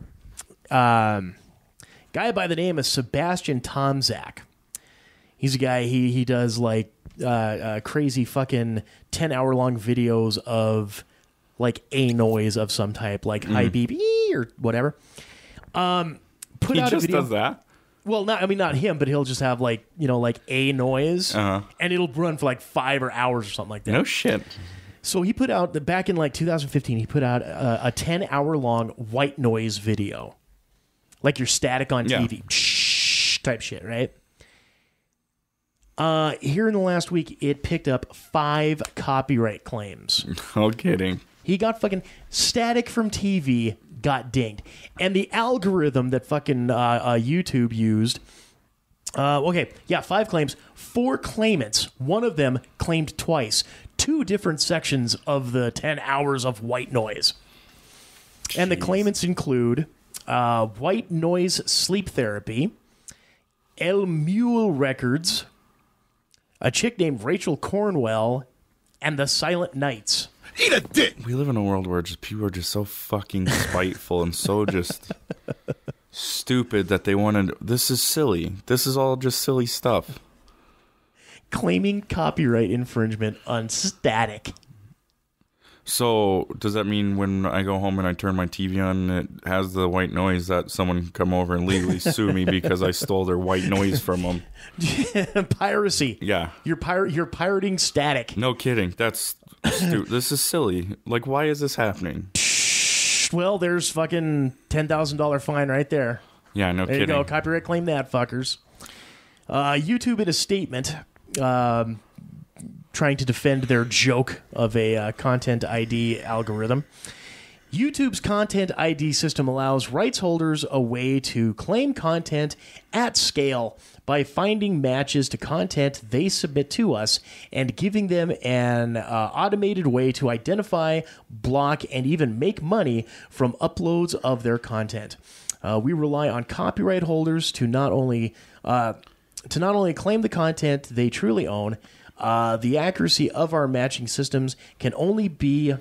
[SPEAKER 4] guy by the name of Sebastian Tomzak. He's a guy, he does like crazy fucking 10-hour-long videos of like a noise of some type, like high beep or whatever. Put out a video.
[SPEAKER 5] Does that?
[SPEAKER 4] Well, not him, but he'll just have like, you know, like a noise, and it'll run for like 5 hours or something like that.
[SPEAKER 5] No shit. So
[SPEAKER 4] he put out back in like 2015. He put out a 10-hour-long white noise video, like you're static on TV, type shit, right? Here in the last week, it picked up 5 copyright claims.
[SPEAKER 5] No kidding.
[SPEAKER 4] He got fucking static from TV, got dinged. And the algorithm that fucking YouTube used, 5 claims, 4 claimants. One of them claimed twice. 2 different sections of the 10 hours of white noise. Jeez. And the claimants include White Noise Sleep Therapy, El Mule Records, a chick named Rachel Cornwell, and the Silent Nights.
[SPEAKER 2] Eat a dick!
[SPEAKER 5] We live in a world where just people are just so fucking spiteful and so just stupid that they want to... This is silly. This is all just silly stuff.
[SPEAKER 4] Claiming copyright infringement on static.
[SPEAKER 5] So, does that mean when I go home and I turn my TV on and it has the white noise that someone can come over and legally sue me because I stole their white noise from them?
[SPEAKER 4] Piracy.
[SPEAKER 5] Yeah.
[SPEAKER 4] You're pirating static.
[SPEAKER 5] No kidding. That's stupid. This is silly. Like, why is this happening?
[SPEAKER 4] Well, there's fucking $10,000 fine right there.
[SPEAKER 5] Yeah, no kidding.
[SPEAKER 4] There you go. Copyright claim that, fuckers. YouTube in a statement... trying to defend their joke of a ContentID algorithm. YouTube's ContentID system allows rights holders a way to claim content at scale by finding matches to content they submit to us and giving them an automated way to identify, block, and even make money from uploads of their content. We rely on copyright holders to not only claim the content they truly own. The accuracy of our matching systems can only be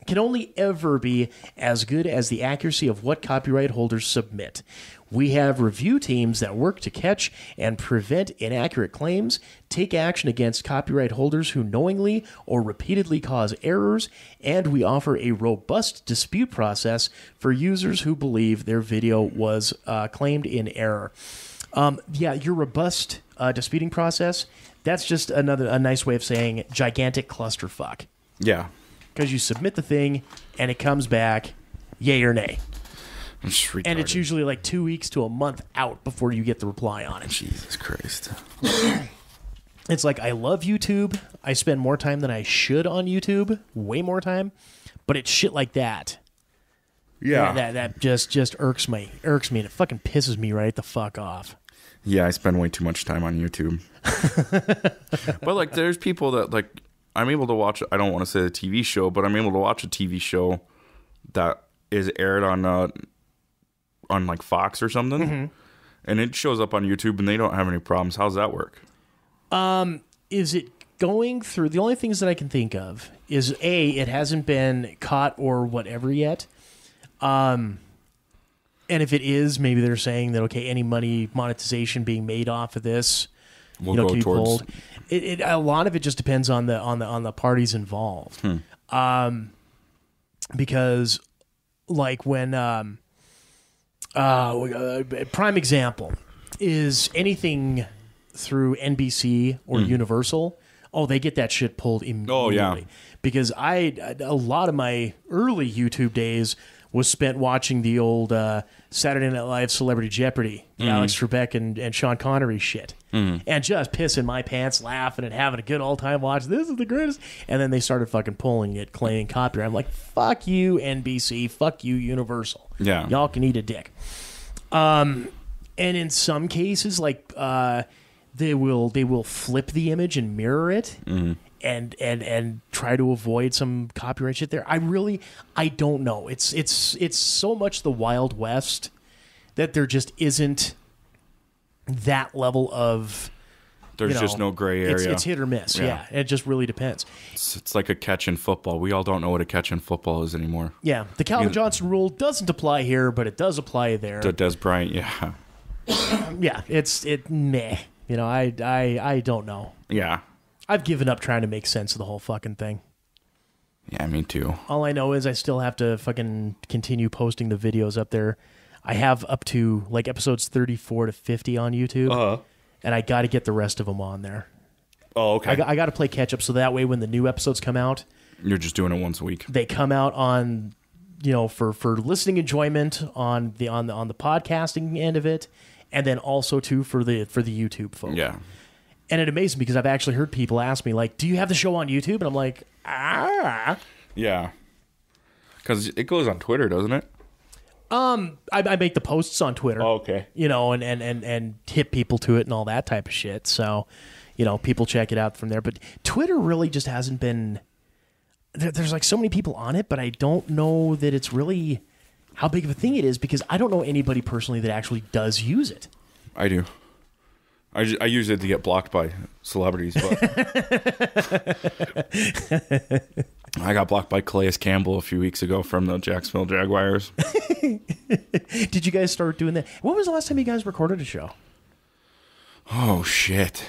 [SPEAKER 4] can only ever be as good as the accuracy of what copyright holders submit. We have review teams that work to catch and prevent inaccurate claims, take action against copyright holders who knowingly or repeatedly cause errors, and we offer a robust dispute process for users who believe their video was claimed in error. Your robust disputing process, that's just a nice way of saying gigantic clusterfuck.
[SPEAKER 5] Yeah.
[SPEAKER 4] Because you submit the thing, and it comes back, yay or nay. And it's usually like 2 weeks to a month out before you get the reply on it.
[SPEAKER 5] Jesus Christ.
[SPEAKER 4] It's like, I love YouTube. I spend more time than I should on YouTube. Way more time. But it's shit like that.
[SPEAKER 5] Yeah.
[SPEAKER 4] That just irks me. And it fucking pisses me right the fuck off.
[SPEAKER 5] Yeah, I spend way too much time on YouTube. But, like, there's people that, like, I'm able to watch, I don't want to say a TV show, but I'm able to watch a TV show that is aired on like Fox or something, and it shows up on YouTube and they don't have any problems. How's that work?
[SPEAKER 4] Is it going through, the only things that I can think of is it hasn't been caught or whatever yet. And if it is, maybe they're saying that, okay, any monetization being made off of this
[SPEAKER 5] We'll go
[SPEAKER 4] can be
[SPEAKER 5] towards
[SPEAKER 4] pulled. A lot of it just depends on the parties involved. Because like when prime example is anything through NBC or Universal. Oh, they get that shit pulled immediately.
[SPEAKER 5] Oh, yeah.
[SPEAKER 4] Because a lot of my early YouTube days was spent watching the old Saturday Night Live Celebrity Jeopardy, Alex Trebek and Sean Connery shit. And just pissing my pants, laughing and having a good old time watching. This is the greatest. And then they started fucking pulling it, claiming copyright. I'm like, fuck you, NBC. Fuck you, Universal.
[SPEAKER 5] Yeah.
[SPEAKER 4] Y'all can eat a dick. And in some cases, like they will flip the image and mirror it. And try to avoid some copyright shit there. I don't know. It's so much the Wild West that there just isn't that level of.
[SPEAKER 5] There's just no gray area.
[SPEAKER 4] It's hit or miss. Yeah. It just really depends.
[SPEAKER 5] It's like a catch in football. We all don't know what a catch in football is anymore.
[SPEAKER 4] Yeah, the Calvin Johnson rule doesn't apply here, but it does apply there.
[SPEAKER 5] To Des Bryant, yeah.
[SPEAKER 4] Yeah, meh. You know, I don't know.
[SPEAKER 5] Yeah.
[SPEAKER 4] I've given up trying to make sense of the whole fucking thing.
[SPEAKER 5] Yeah, me too.
[SPEAKER 4] All I know is I still have to fucking continue posting the videos up there. I have up to like episodes 34 to 50 on YouTube, and I got to get the rest of them on there.
[SPEAKER 5] Oh, okay.
[SPEAKER 4] I got to play catch up so that way when the new episodes come out,
[SPEAKER 5] you're just doing it once a week.
[SPEAKER 4] They come out on, for listening enjoyment on the podcasting end of it, and then also too for the YouTube folks.
[SPEAKER 5] Yeah.
[SPEAKER 4] And it amazes me because I've actually heard people ask me, like, do you have the show on YouTube? And I'm like,
[SPEAKER 5] Yeah. Because it goes on Twitter, doesn't it?
[SPEAKER 4] I make the posts on Twitter.
[SPEAKER 5] Oh, okay.
[SPEAKER 4] And hit people to it and all that type of shit. So, people check it out from there. But Twitter really just hasn't been... There's like so many people on it, but I don't know that it's really how big of a thing it is because I don't know anybody personally that actually does use it.
[SPEAKER 5] I do. I use it to get blocked by celebrities, but I got blocked by Calais Campbell a few weeks ago from the Jacksonville Jaguars.
[SPEAKER 4] Did you guys start doing that? When was the last time you guys recorded a show?
[SPEAKER 5] Oh, shit.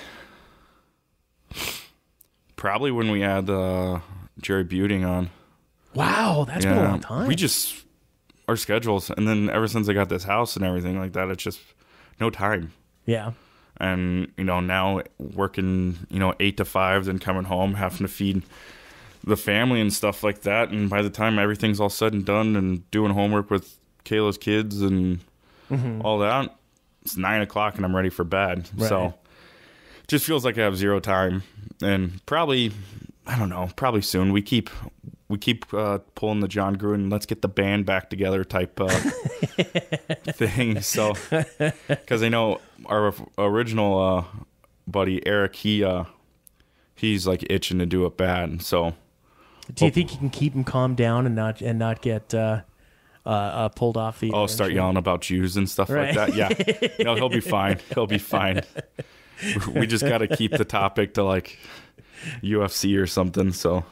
[SPEAKER 5] Probably when we had Jerry Buting on.
[SPEAKER 4] Wow, that's been a long time.
[SPEAKER 5] We just, our schedules, and then ever since I got this house and everything like that, it's just no time.
[SPEAKER 4] Yeah.
[SPEAKER 5] And, now working, 8 to 5, then coming home, having to feed the family and stuff like that. And by the time everything's all said and done and doing homework with Kayla's kids and all that, it's 9 o'clock and I'm ready for bed.
[SPEAKER 4] Right.
[SPEAKER 5] So it just feels like I have zero time. And probably, I don't know, probably soon. We keep pulling the Jon Gruden, let's get the band back together type thing. So, because I know our original buddy Eric, he's like itching to do it bad. So,
[SPEAKER 4] do you think you can keep him calmed down and not get pulled off the?
[SPEAKER 5] Oh, start yelling about Jews and stuff like that. Yeah, no, he'll be fine. He'll be fine. We just got to keep the topic to like UFC or something. So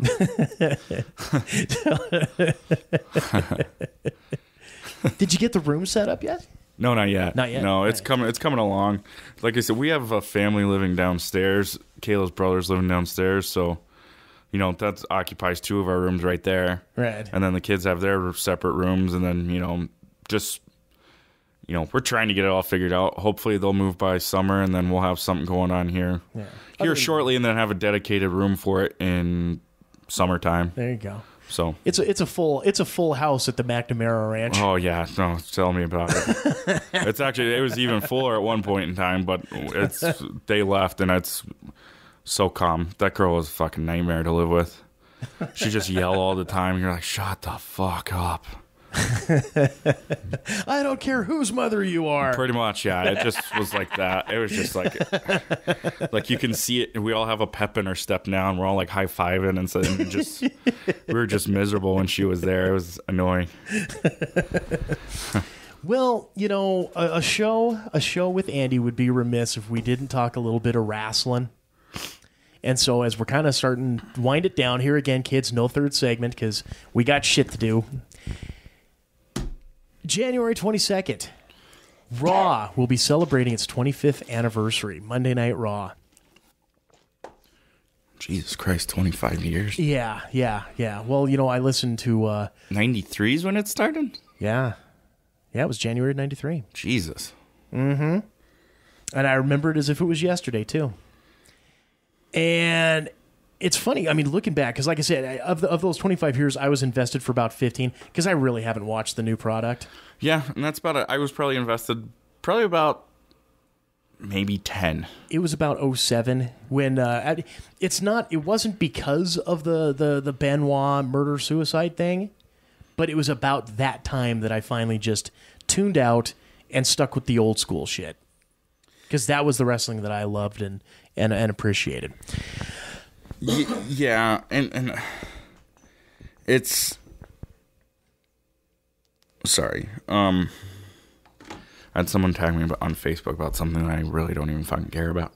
[SPEAKER 4] Did you get the room set up yet?
[SPEAKER 5] no, not yet.
[SPEAKER 4] Not yet?
[SPEAKER 5] No, it's coming. It's coming along. Like I said, we have a family living downstairs. Kayla's brother's living downstairs, so that occupies 2 of our rooms right there.
[SPEAKER 4] Right.
[SPEAKER 5] And then the kids have their separate rooms, and then just. We're trying to get it all figured out. Hopefully they'll move by summer, and then we'll have something going on here shortly, and then have a dedicated room for it in summertime.
[SPEAKER 4] There you go.
[SPEAKER 5] So
[SPEAKER 4] it's a full house at the McNamara Ranch.
[SPEAKER 5] Oh yeah, no, tell me about it. It was even fuller at one point in time, but they left, and it's so calm. That girl was a fucking nightmare to live with. She just yelled all the time. And you're like, shut the fuck up.
[SPEAKER 4] I don't care whose mother you are.
[SPEAKER 5] Pretty much, yeah. It just was like that. It was just like you can see it. We all have a pep in our step now, and we're all like high fiving, and so we were just miserable when she was there. It was annoying.
[SPEAKER 4] Well, a show with Andy would be remiss if we didn't talk a little bit of wrestling. And so as we're kind of starting to wind it down here again, kids, no third segment because we got shit to do. January 22nd, Raw will be celebrating its 25th anniversary, Monday Night Raw.
[SPEAKER 5] Jesus Christ, 25 years.
[SPEAKER 4] Yeah. Well, I listened to...
[SPEAKER 5] 93 is when it started?
[SPEAKER 4] Yeah, it was January 93.
[SPEAKER 5] Jesus.
[SPEAKER 4] Mm-hmm. And I remember it as if it was yesterday, too. And... it's funny, looking back, because like I said, of those 25 years, I was invested for about 15, because I really haven't watched the new product.
[SPEAKER 5] Yeah, and that's about it. I was probably invested about maybe 10.
[SPEAKER 4] It was about 07 when it wasn't because of the Benoit murder-suicide thing, but it was about that time that I finally just tuned out and stuck with the old school shit, because that was the wrestling that I loved and appreciated.
[SPEAKER 5] Yeah, and it's... Sorry. I had someone tag me on Facebook about something that I really don't even fucking care about.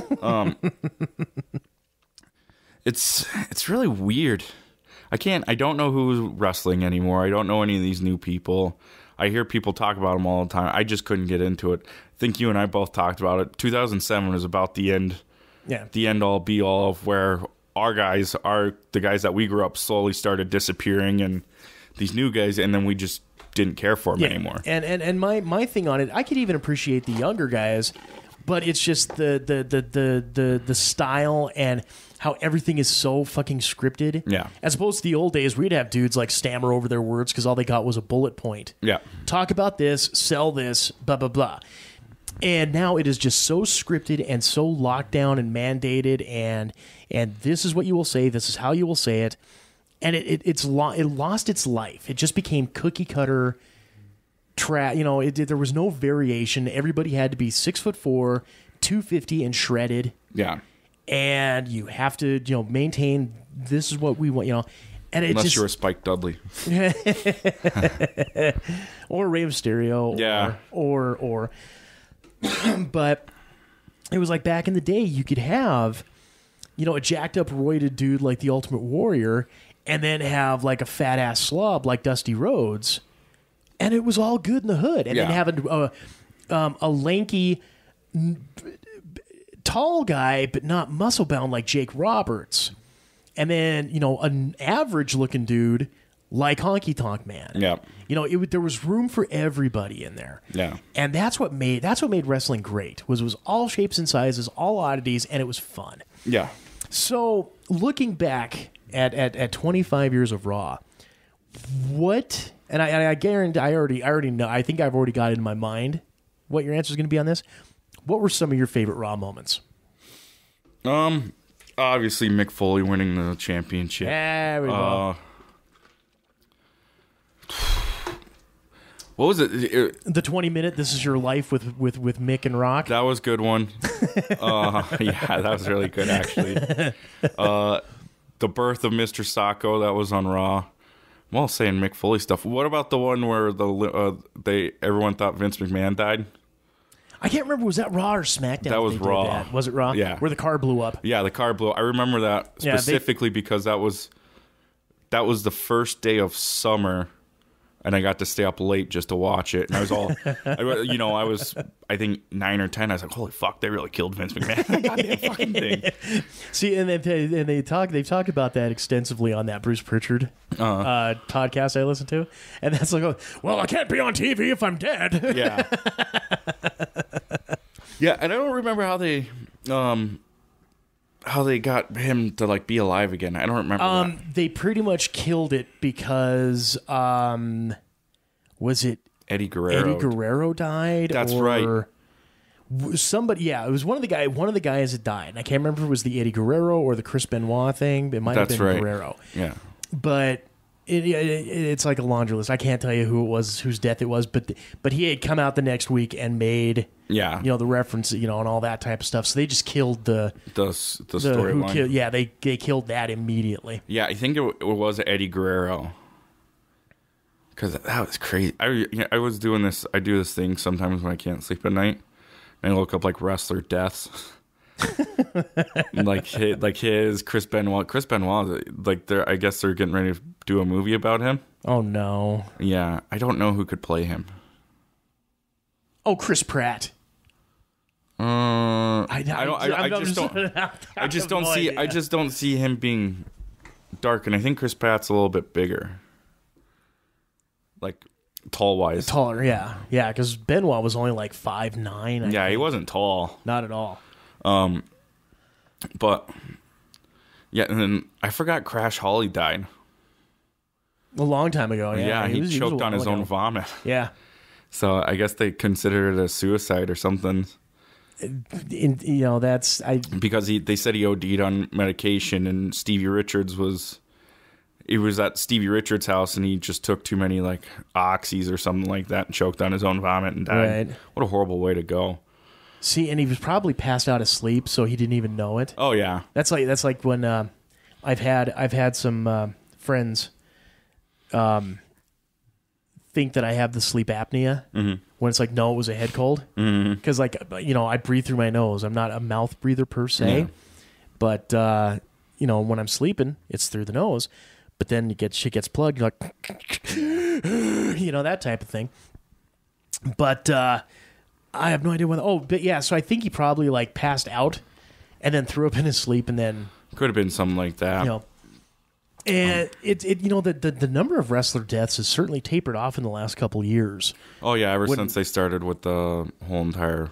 [SPEAKER 5] It's really weird. I don't know who's wrestling anymore. I don't know any of these new people. I hear people talk about them all the time. I just couldn't get into it. I think you and I both talked about it. 2007 was about the end. Yeah. The end all be all of where our guys are the guys that we grew up slowly started disappearing, and these new guys, and then we just didn't care for them anymore.
[SPEAKER 4] And my thing on it, I could even appreciate the younger guys, but it's just the style and how everything is so fucking scripted.
[SPEAKER 5] Yeah.
[SPEAKER 4] As opposed to the old days, we'd have dudes like stammer over their words because all they got was a bullet point.
[SPEAKER 5] Yeah.
[SPEAKER 4] Talk about this, sell this, blah blah blah. And now it is just so scripted and so locked down and mandated, and this is what you will say, this is how you will say it, and it lost its life. It just became cookie cutter. There was no variation. Everybody had to be 6'4", 250, and shredded.
[SPEAKER 5] Yeah,
[SPEAKER 4] and you have to maintain. This is what we want. And
[SPEAKER 5] unless you're a Spike Dudley
[SPEAKER 4] or Rey Mysterio.
[SPEAKER 5] Yeah,
[SPEAKER 4] or. But it was like back in the day, you could have, a jacked up, roided dude like the Ultimate Warrior, and then have like a fat ass slob like Dusty Rhodes, and it was all good in the hood. And then having a lanky, tall guy, but not muscle bound like Jake Roberts, and then an average looking dude like Honky Tonk Man.
[SPEAKER 5] Yeah.
[SPEAKER 4] There was room for everybody in there.
[SPEAKER 5] Yeah.
[SPEAKER 4] And that's what made wrestling great. It was all shapes and sizes, all oddities, and it was fun.
[SPEAKER 5] Yeah.
[SPEAKER 4] So, looking back at 25 years of Raw, what, and I guarantee I already know, I think I've already got it in my mind what your answer is going to be on this. What were some of your favorite Raw moments?
[SPEAKER 5] Obviously Mick Foley winning the championship.
[SPEAKER 4] There we go.
[SPEAKER 5] What was it?
[SPEAKER 4] The 20-minute "This Is Your Life" with Mick and Rock.
[SPEAKER 5] That was a good one. Yeah, that was really good actually. The birth of Mr. Sacco, that was on Raw. I'm all saying Mick Foley stuff. What about the one where everyone thought Vince McMahon died?
[SPEAKER 4] I can't remember. Was that Raw or SmackDown?
[SPEAKER 5] That was
[SPEAKER 4] they did
[SPEAKER 5] Raw.
[SPEAKER 4] That? Was it Raw?
[SPEAKER 5] Yeah.
[SPEAKER 4] Where the car blew up.
[SPEAKER 5] Yeah, the car blew up. I remember that specifically because that was the first day of summer, and I got to stay up late just to watch it. And I was all, I was, I think 9 or 10. I was like, holy fuck, they really killed Vince McMahon. Goddamn fucking thing.
[SPEAKER 4] See, and they've talked about that extensively on that Bruce Pritchard podcast I listened to, and that's like, well, I can't be on TV if I'm dead.
[SPEAKER 5] Yeah. Yeah, and I don't remember how they got him to like be alive again. I don't remember that.
[SPEAKER 4] They pretty much killed it because was it
[SPEAKER 5] Eddie Guerrero?
[SPEAKER 4] Eddie Guerrero died.
[SPEAKER 5] That's
[SPEAKER 4] or somebody. Yeah, it was one of the guys that died. And I can't remember if it was the Eddie Guerrero or the Chris Benoit thing. It might have been Guerrero.
[SPEAKER 5] Yeah,
[SPEAKER 4] but it's like a laundry list. I can't tell you who it was, whose death it was, but he had come out the next week and made the reference, and all that type of stuff. So they just killed the storyline. Yeah, they killed that immediately.
[SPEAKER 5] Yeah, I think it was Eddie Guerrero. Because that was crazy. I was doing this. I do this thing sometimes when I can't sleep at night, and I look up like wrestler deaths. like his Chris Benoit. Chris Benoit, like I guess they're getting ready to do a movie about him.
[SPEAKER 4] Oh no.
[SPEAKER 5] Yeah, I don't know who could play him.
[SPEAKER 4] Oh, Chris Pratt.
[SPEAKER 5] I just don't see him being dark, and I think Chris Pratt's a little bit bigger. Like tall wise.
[SPEAKER 4] Taller, yeah. Yeah, because Benoit was only like 5'9".
[SPEAKER 5] Yeah, he wasn't tall.
[SPEAKER 4] Not at all.
[SPEAKER 5] But yeah, and then I forgot Crash Holly died.
[SPEAKER 4] A long time ago, yeah.
[SPEAKER 5] Yeah, he choked on his own vomit.
[SPEAKER 4] Yeah.
[SPEAKER 5] So I guess they considered it a suicide or something.
[SPEAKER 4] That's
[SPEAKER 5] because they said he OD'd on medication, and Stevie Richards was at Stevie Richards' house, and he just took too many like oxys or something like that and choked on his own vomit and died. Right. What a horrible way to go.
[SPEAKER 4] See, and he was probably passed out asleep, so he didn't even know it.
[SPEAKER 5] Oh yeah,
[SPEAKER 4] that's like when I've had some friends think that I have the sleep apnea when it's like, no, it was a head cold. Because I breathe through my nose. I'm not a mouth breather per se, but when I'm sleeping, it's through the nose. But then shit gets plugged, you're like, that type of thing. But I have no idea when. Oh, but yeah, so I think he probably like passed out and then threw up in his sleep, and then
[SPEAKER 5] could have been something like that.
[SPEAKER 4] And the number of wrestler deaths has certainly tapered off in the last couple of years.
[SPEAKER 5] Oh yeah, ever since they started with the whole entire,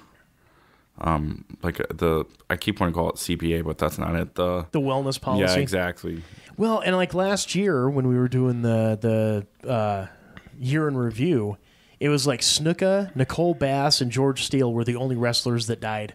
[SPEAKER 5] I keep wanting to call it CPA, but that's not it. The
[SPEAKER 4] wellness policy.
[SPEAKER 5] Yeah, exactly.
[SPEAKER 4] Well, and like last year when we were doing the year in review, it was like Snuka, Nicole Bass, and George Steele were the only wrestlers that died.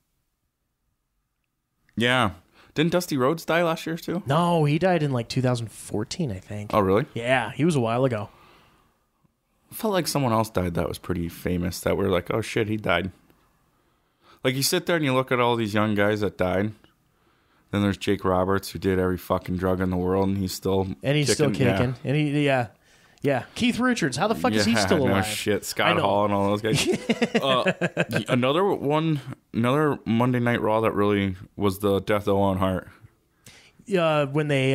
[SPEAKER 5] Yeah. Didn't Dusty Rhodes die last year too?
[SPEAKER 4] No, he died in like 2014, I think.
[SPEAKER 5] Oh, really?
[SPEAKER 4] Yeah, he was a while ago.
[SPEAKER 5] I felt like someone else died that was pretty famous that we're like, oh shit, he died. Like you sit there and you look at all these young guys that died. Then there's Jake Roberts, who did every fucking drug in the world, and he's still kicking.
[SPEAKER 4] Yeah. And yeah. Keith Richards, how the fuck is he still alive?
[SPEAKER 5] No shit. Scott Hall and all those guys. Another Monday Night Raw that really was the death of Owen Hart.
[SPEAKER 4] When they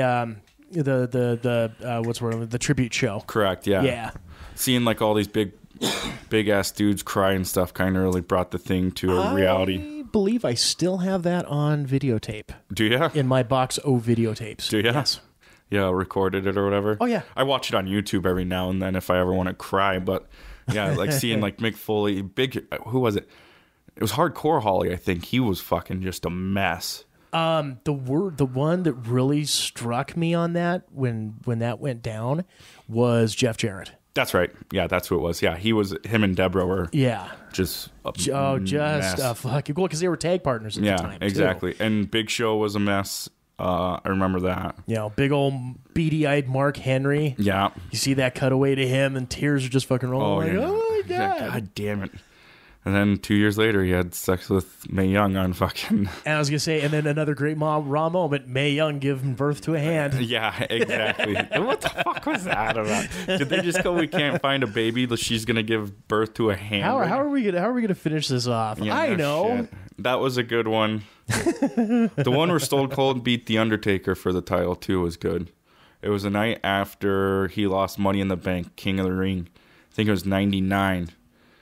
[SPEAKER 4] the tribute show.
[SPEAKER 5] Correct. Yeah.
[SPEAKER 4] Yeah.
[SPEAKER 5] Seeing like all these big ass dudes cry and stuff kind of really brought the thing to a reality.
[SPEAKER 4] I believe I still have that on videotape.
[SPEAKER 5] Do you?
[SPEAKER 4] In my box of videotapes.
[SPEAKER 5] Do you?
[SPEAKER 4] Yes.
[SPEAKER 5] Yeah, recorded it or whatever.
[SPEAKER 4] Oh yeah.
[SPEAKER 5] I watch it on YouTube every now and then if I ever want to cry. But yeah, like seeing like Mick Foley, who was it? It was Hardcore Holly, I think. He was fucking just a mess.
[SPEAKER 4] The one that really struck me on that when that went down was Jeff Jarrett.
[SPEAKER 5] That's right. Yeah, that's who it was. Yeah, him and Deborah were just
[SPEAKER 4] a fucking cool because they were tag partners at the time.
[SPEAKER 5] Yeah, exactly. Too. And Big Show was a mess. I remember that.
[SPEAKER 4] Big old beady-eyed Mark Henry.
[SPEAKER 5] Yeah.
[SPEAKER 4] You see that cutaway to him and tears are just fucking rolling.
[SPEAKER 5] Oh,
[SPEAKER 4] oh my God.
[SPEAKER 5] God damn it. And then 2 years later, he had sex with Mae Young on fucking...
[SPEAKER 4] And I was going to say, and then another great Raw moment, Mae Young giving birth to a hand.
[SPEAKER 5] Yeah, exactly. What the fuck was that about? Did they just go, we can't find a baby, she's going to give birth to a hand?
[SPEAKER 4] How are we gonna finish this off?
[SPEAKER 5] Yeah,
[SPEAKER 4] I know.
[SPEAKER 5] Shit. That was a good one. The one where Stone Cold beat The Undertaker for the title, too, was good. It was the night after he lost Money in the Bank, King of the Ring. I think it was 99.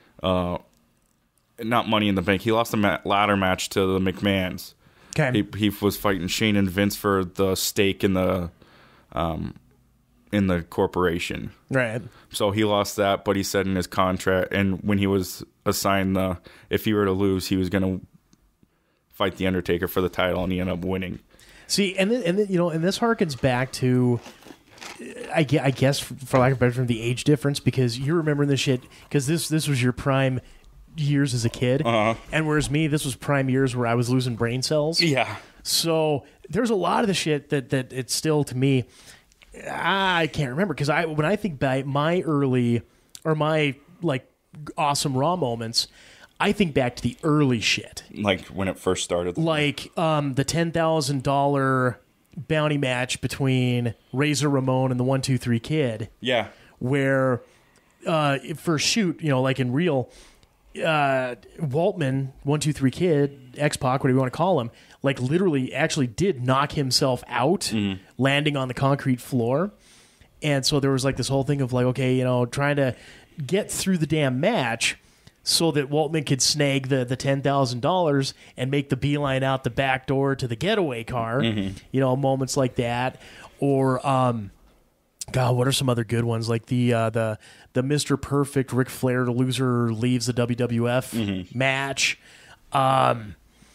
[SPEAKER 5] Not Money in the Bank. He lost a ladder match to the McMahons.
[SPEAKER 4] Okay.
[SPEAKER 5] He was fighting Shane and Vince for the stake in the corporation.
[SPEAKER 4] Right.
[SPEAKER 5] So he lost that, but he said in his contract, and when he was assigned if he were to lose, he was going to fight The Undertaker for the title, and he ended up winning.
[SPEAKER 4] See, and then and this harkens back to, I guess, for lack of a better term, the age difference, because you're remembering this shit, because this was your prime years as a kid, and whereas me, this was prime years where I was losing brain cells.
[SPEAKER 5] Yeah.
[SPEAKER 4] So there's a lot of the shit that it's still, to me, I can't remember, because when I think back my early, or my like awesome Raw moments, I think back to the early shit,
[SPEAKER 5] like when it first started,
[SPEAKER 4] like the $10,000 bounty match between Razor Ramon and the 1-2-3 Kid.
[SPEAKER 5] Yeah.
[SPEAKER 4] Where for shoot, like in real, Waltman, 1-2-3 Kid, X-Pac, whatever you want to call him, like literally actually did knock himself out, landing on the concrete floor. And so there was like this whole thing of like, okay, trying to get through the damn match so that Waltman could snag the $10,000 and make the beeline out the back door to the getaway car. Moments like that. Or God, what are some other good ones? Like the Mr. Perfect Ric Flair, the loser leaves the WWF match. God,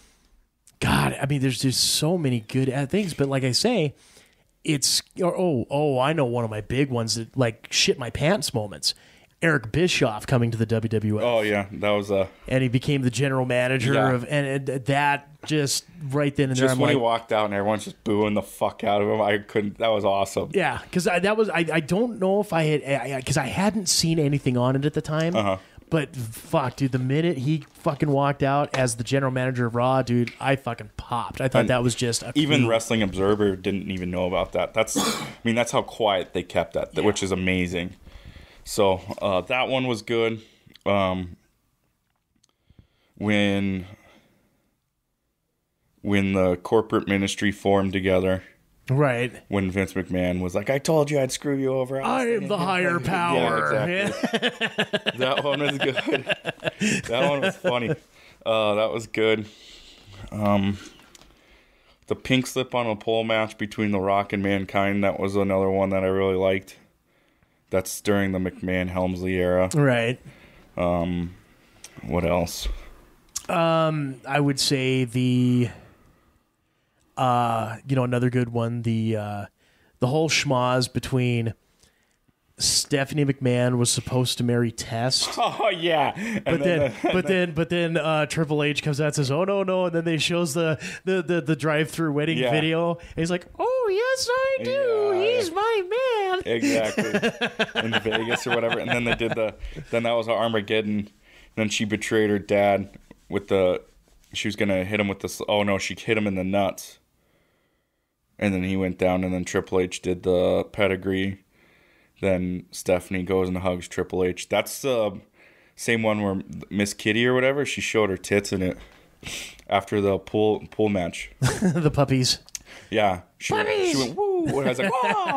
[SPEAKER 4] I mean, there's just so many good things. But like I say, it's I know one of my big ones that like shit my pants moments. Eric Bischoff coming to the WWF.
[SPEAKER 5] Oh yeah, that was
[SPEAKER 4] and he became the general manager of, and that just right then and there.
[SPEAKER 5] Just when he walked out and everyone's just booing the fuck out of him, I couldn't. That was awesome.
[SPEAKER 4] Yeah, because I don't know if I had, because I hadn't seen anything on it at the time. But fuck, dude, the minute he fucking walked out as the general manager of Raw, dude, I fucking popped. I thought that was just
[SPEAKER 5] even Wrestling Observer didn't even know about that. That's how quiet they kept that, which is amazing. So that one was good. When the corporate ministry formed together,
[SPEAKER 4] right?
[SPEAKER 5] When Vince McMahon was like, "I told you I'd screw you over.
[SPEAKER 4] I am the higher power."
[SPEAKER 5] Yeah, exactly. That one was good. That one was funny. That was good. The pink slip on a pole match between The Rock and Mankind. That was another one that I really liked. That's during the McMahon-Helmsley era.
[SPEAKER 4] Right.
[SPEAKER 5] What else?
[SPEAKER 4] I would say the, another good one, the whole schmoz between Stephanie McMahon was supposed to marry Test.
[SPEAKER 5] Oh yeah.
[SPEAKER 4] But then Triple H comes out and says, "Oh no," and then they shows the drive-through wedding video. And he's like, "Oh yes, I do.
[SPEAKER 5] Yeah.
[SPEAKER 4] He's my man."
[SPEAKER 5] Exactly. In Vegas or whatever. And then they did then that was Armageddon. And then she betrayed her dad with she was gonna hit him with this. Oh no, she hit him in the nuts. And then he went down, and then Triple H did the pedigree. Then Stephanie goes and hugs Triple H. That's the same one where Miss Kitty or whatever, she showed her tits in it after the pool match.
[SPEAKER 4] The puppies.
[SPEAKER 5] Yeah. She went, woo! And I was like,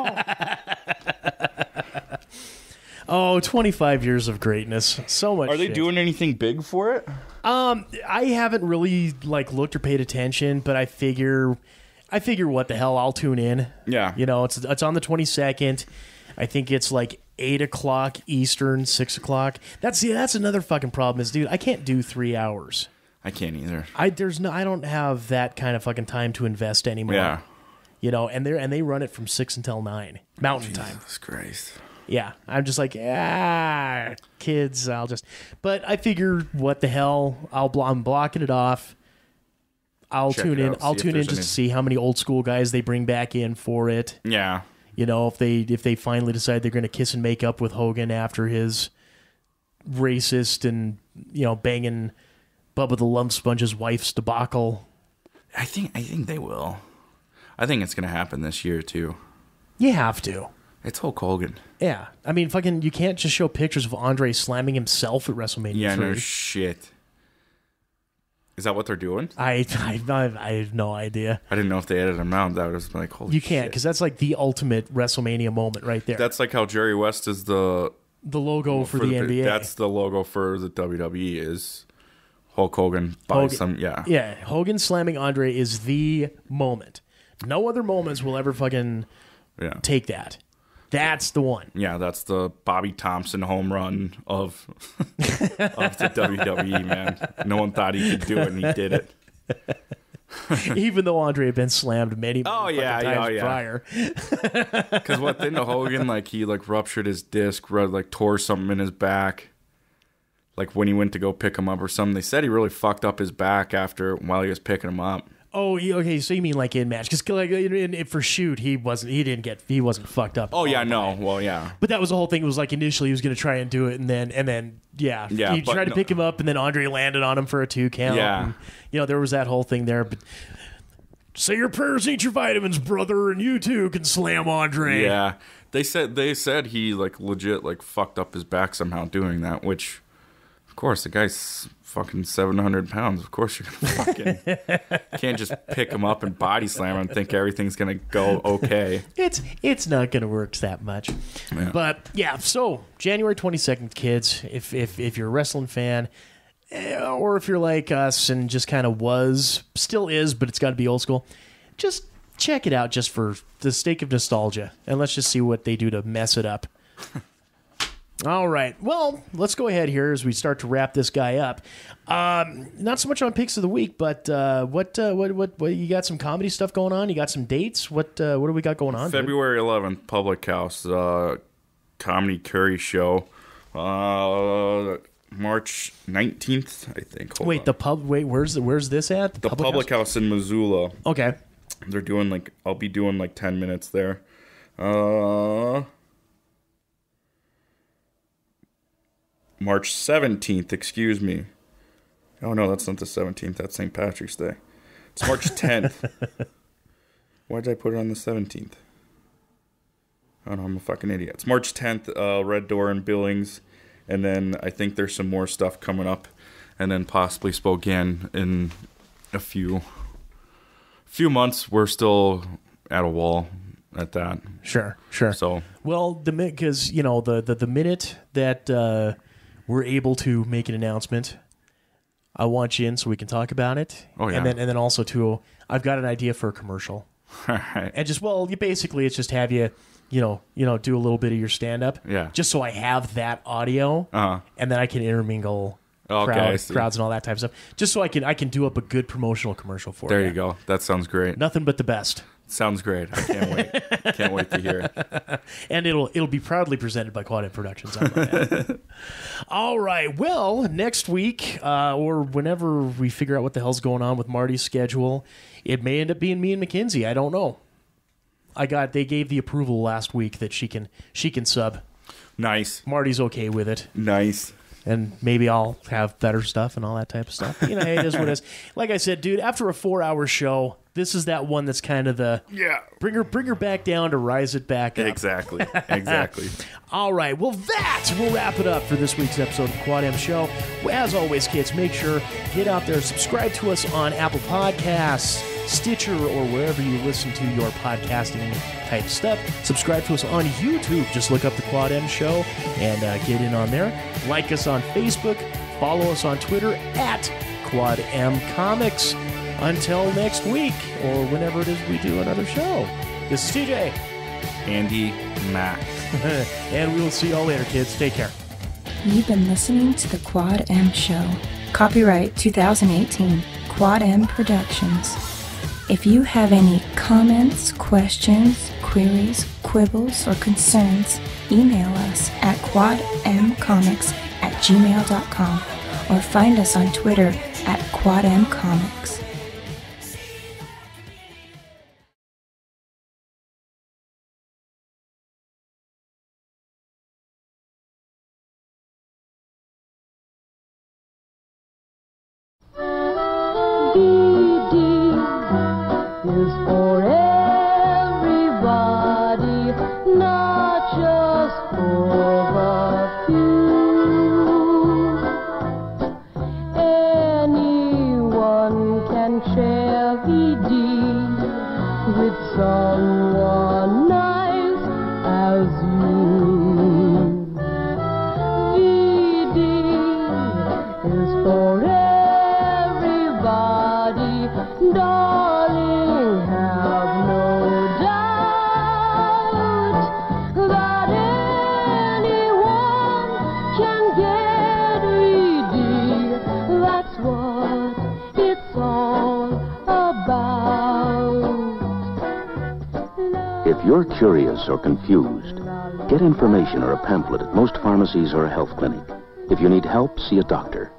[SPEAKER 5] whoa!
[SPEAKER 4] 25 years of greatness. So much
[SPEAKER 5] Are they doing anything big for it?
[SPEAKER 4] I haven't really looked or paid attention, but I figure what the hell, I'll tune in.
[SPEAKER 5] Yeah.
[SPEAKER 4] It's on the 22nd. I think it's like 8 o'clock Eastern, 6 o'clock. That's another fucking problem is, dude, I can't do 3 hours.
[SPEAKER 5] I can't either.
[SPEAKER 4] I don't have that kind of fucking time to invest anymore.
[SPEAKER 5] Yeah.
[SPEAKER 4] And they run it from 6 until 9 Mountain Time.
[SPEAKER 5] Jesus Christ.
[SPEAKER 4] Yeah, I'm just like, kids, but I figure what the hell, I'm blocking it off. I'll tune in just to see how many old school guys they bring back in for it.
[SPEAKER 5] Yeah.
[SPEAKER 4] If they finally decide they're going to kiss and make up with Hogan after his racist and, banging Bubba the Lump Sponge's wife's debacle.
[SPEAKER 5] I think they will. I think it's going to happen this year, too.
[SPEAKER 4] You have to.
[SPEAKER 5] It's Hulk Hogan.
[SPEAKER 4] Yeah. I mean, fucking, you can't just show pictures of Andre slamming himself at WrestleMania 3.
[SPEAKER 5] Yeah, no shit. Is that what they're doing?
[SPEAKER 4] I have no idea.
[SPEAKER 5] I didn't know if they edited them out. That was like, holy shit.
[SPEAKER 4] You can't, because that's like the ultimate WrestleMania moment right there.
[SPEAKER 5] That's like how Jerry West is the
[SPEAKER 4] logo for the NBA.
[SPEAKER 5] That's the logo for the WWE is Hulk Hogan.
[SPEAKER 4] Yeah, Hogan slamming Andre is the moment. No other moments will ever fucking take that. That's the one.
[SPEAKER 5] Yeah, that's the Bobby Thompson home run of the WWE, man. No one thought he could do it, and he did it.
[SPEAKER 4] Even though Andre had been slammed many times prior.
[SPEAKER 5] Because didn't Hogan, he ruptured his disc, tore something in his back, when he went to go pick him up or something. They said he really fucked up his back while he was picking him up.
[SPEAKER 4] Oh, okay. So you mean in match? Because for shoot, he wasn't fucked up.
[SPEAKER 5] Oh yeah, no. Well, yeah.
[SPEAKER 4] But that was the whole thing. It was initially he was going to try and do it, and then he tried to pick him up, and then Andre landed on him for a 2 count.
[SPEAKER 5] Yeah.
[SPEAKER 4] And, there was that whole thing there. But say your prayers, eat your vitamins, brother, and you too can slam Andre.
[SPEAKER 5] Yeah. They said he legit fucked up his back somehow doing that, which of course the guy's fucking 700 pounds. Of course you're gonna fucking can't just pick him up and body slam him and think everything's gonna go okay.
[SPEAKER 4] It's not gonna work that much. Yeah. But yeah, so January 22nd, kids. If you're a wrestling fan, or if you're like us and just kind of still is, but it's got to be old school, just check it out just for the sake of nostalgia, and let's just see what they do to mess it up. All right. Well, let's go ahead here as we start to wrap this guy up. Not so much on picks of the week, but what you got some comedy stuff going on? You got some dates? What do we got going on?
[SPEAKER 5] February 11th, Public House, comedy curry show. March 19th, I think.
[SPEAKER 4] Where's this at?
[SPEAKER 5] The Public House in Missoula.
[SPEAKER 4] Okay.
[SPEAKER 5] They're doing I'll be doing 10 minutes there. March 17th, excuse me. Oh, no, that's not the 17th. That's St. Patrick's Day. It's March 10th. Why did I put it on the 17th? Oh, no, I'm a fucking idiot. It's March 10th, Red Door in Billings. And then I think there's some more stuff coming up. And then possibly Spokane in a few months. We're still at a wall at that.
[SPEAKER 4] Sure.
[SPEAKER 5] So,
[SPEAKER 4] well, because, the minute that... we're able to make an announcement, I want you in so we can talk about it.
[SPEAKER 5] Oh, yeah.
[SPEAKER 4] And then also, too, I've got an idea for a commercial.
[SPEAKER 5] All right.
[SPEAKER 4] And it's just have you, do a little bit of your stand-up.
[SPEAKER 5] Yeah.
[SPEAKER 4] Just so I have that audio.
[SPEAKER 5] Uh-huh.
[SPEAKER 4] And then I can intermingle crowds and all that type of stuff. Just so I can do up a good promotional commercial for you.
[SPEAKER 5] There you go. That sounds great.
[SPEAKER 4] Nothing but the best.
[SPEAKER 5] Sounds great. I can't wait. Can't wait to hear it.
[SPEAKER 4] And it'll be proudly presented by Quad M Productions. All right. Well, next week or whenever we figure out what the hell's going on with Marty's schedule, it may end up being me and Mackenzie. I don't know. They gave the approval last week that she can sub.
[SPEAKER 5] Nice.
[SPEAKER 4] Marty's okay with it.
[SPEAKER 5] Nice.
[SPEAKER 4] And maybe I'll have better stuff and all that type of stuff. But, hey, it is what it is. Like I said, dude, after a 4-hour show, this is that one that's kind of the bring her back down to rise it back up.
[SPEAKER 5] Exactly.
[SPEAKER 4] All right, well, that will wrap it up for this week's episode of Quad M Show. As always, kids, make sure get out there, subscribe to us on Apple Podcasts, Stitcher, or wherever you listen to your podcasting type stuff. Subscribe to us on YouTube. Just look up the Quad M Show and get in on there. Like us on Facebook. Follow us on Twitter at Quad M Comics. Until next week, or whenever it is we do another show, this is TJ.
[SPEAKER 5] Andy, Matt.
[SPEAKER 4] And we will see y'all later, kids. Take care.
[SPEAKER 3] You've been listening to the Quad M Show. Copyright 2018, Quad M Productions. If you have any comments, questions, queries, quibbles, or concerns, email us at quadmcomics@gmail.com or find us on Twitter at quadmcomics.
[SPEAKER 9] and Chewi with someone nice as you. VD is for everybody, darling, have no doubt that anyone can get VD. That's what it's all about.
[SPEAKER 10] If you're curious or confused, get information or a pamphlet at most pharmacies or a health clinic. If you need help, see a doctor.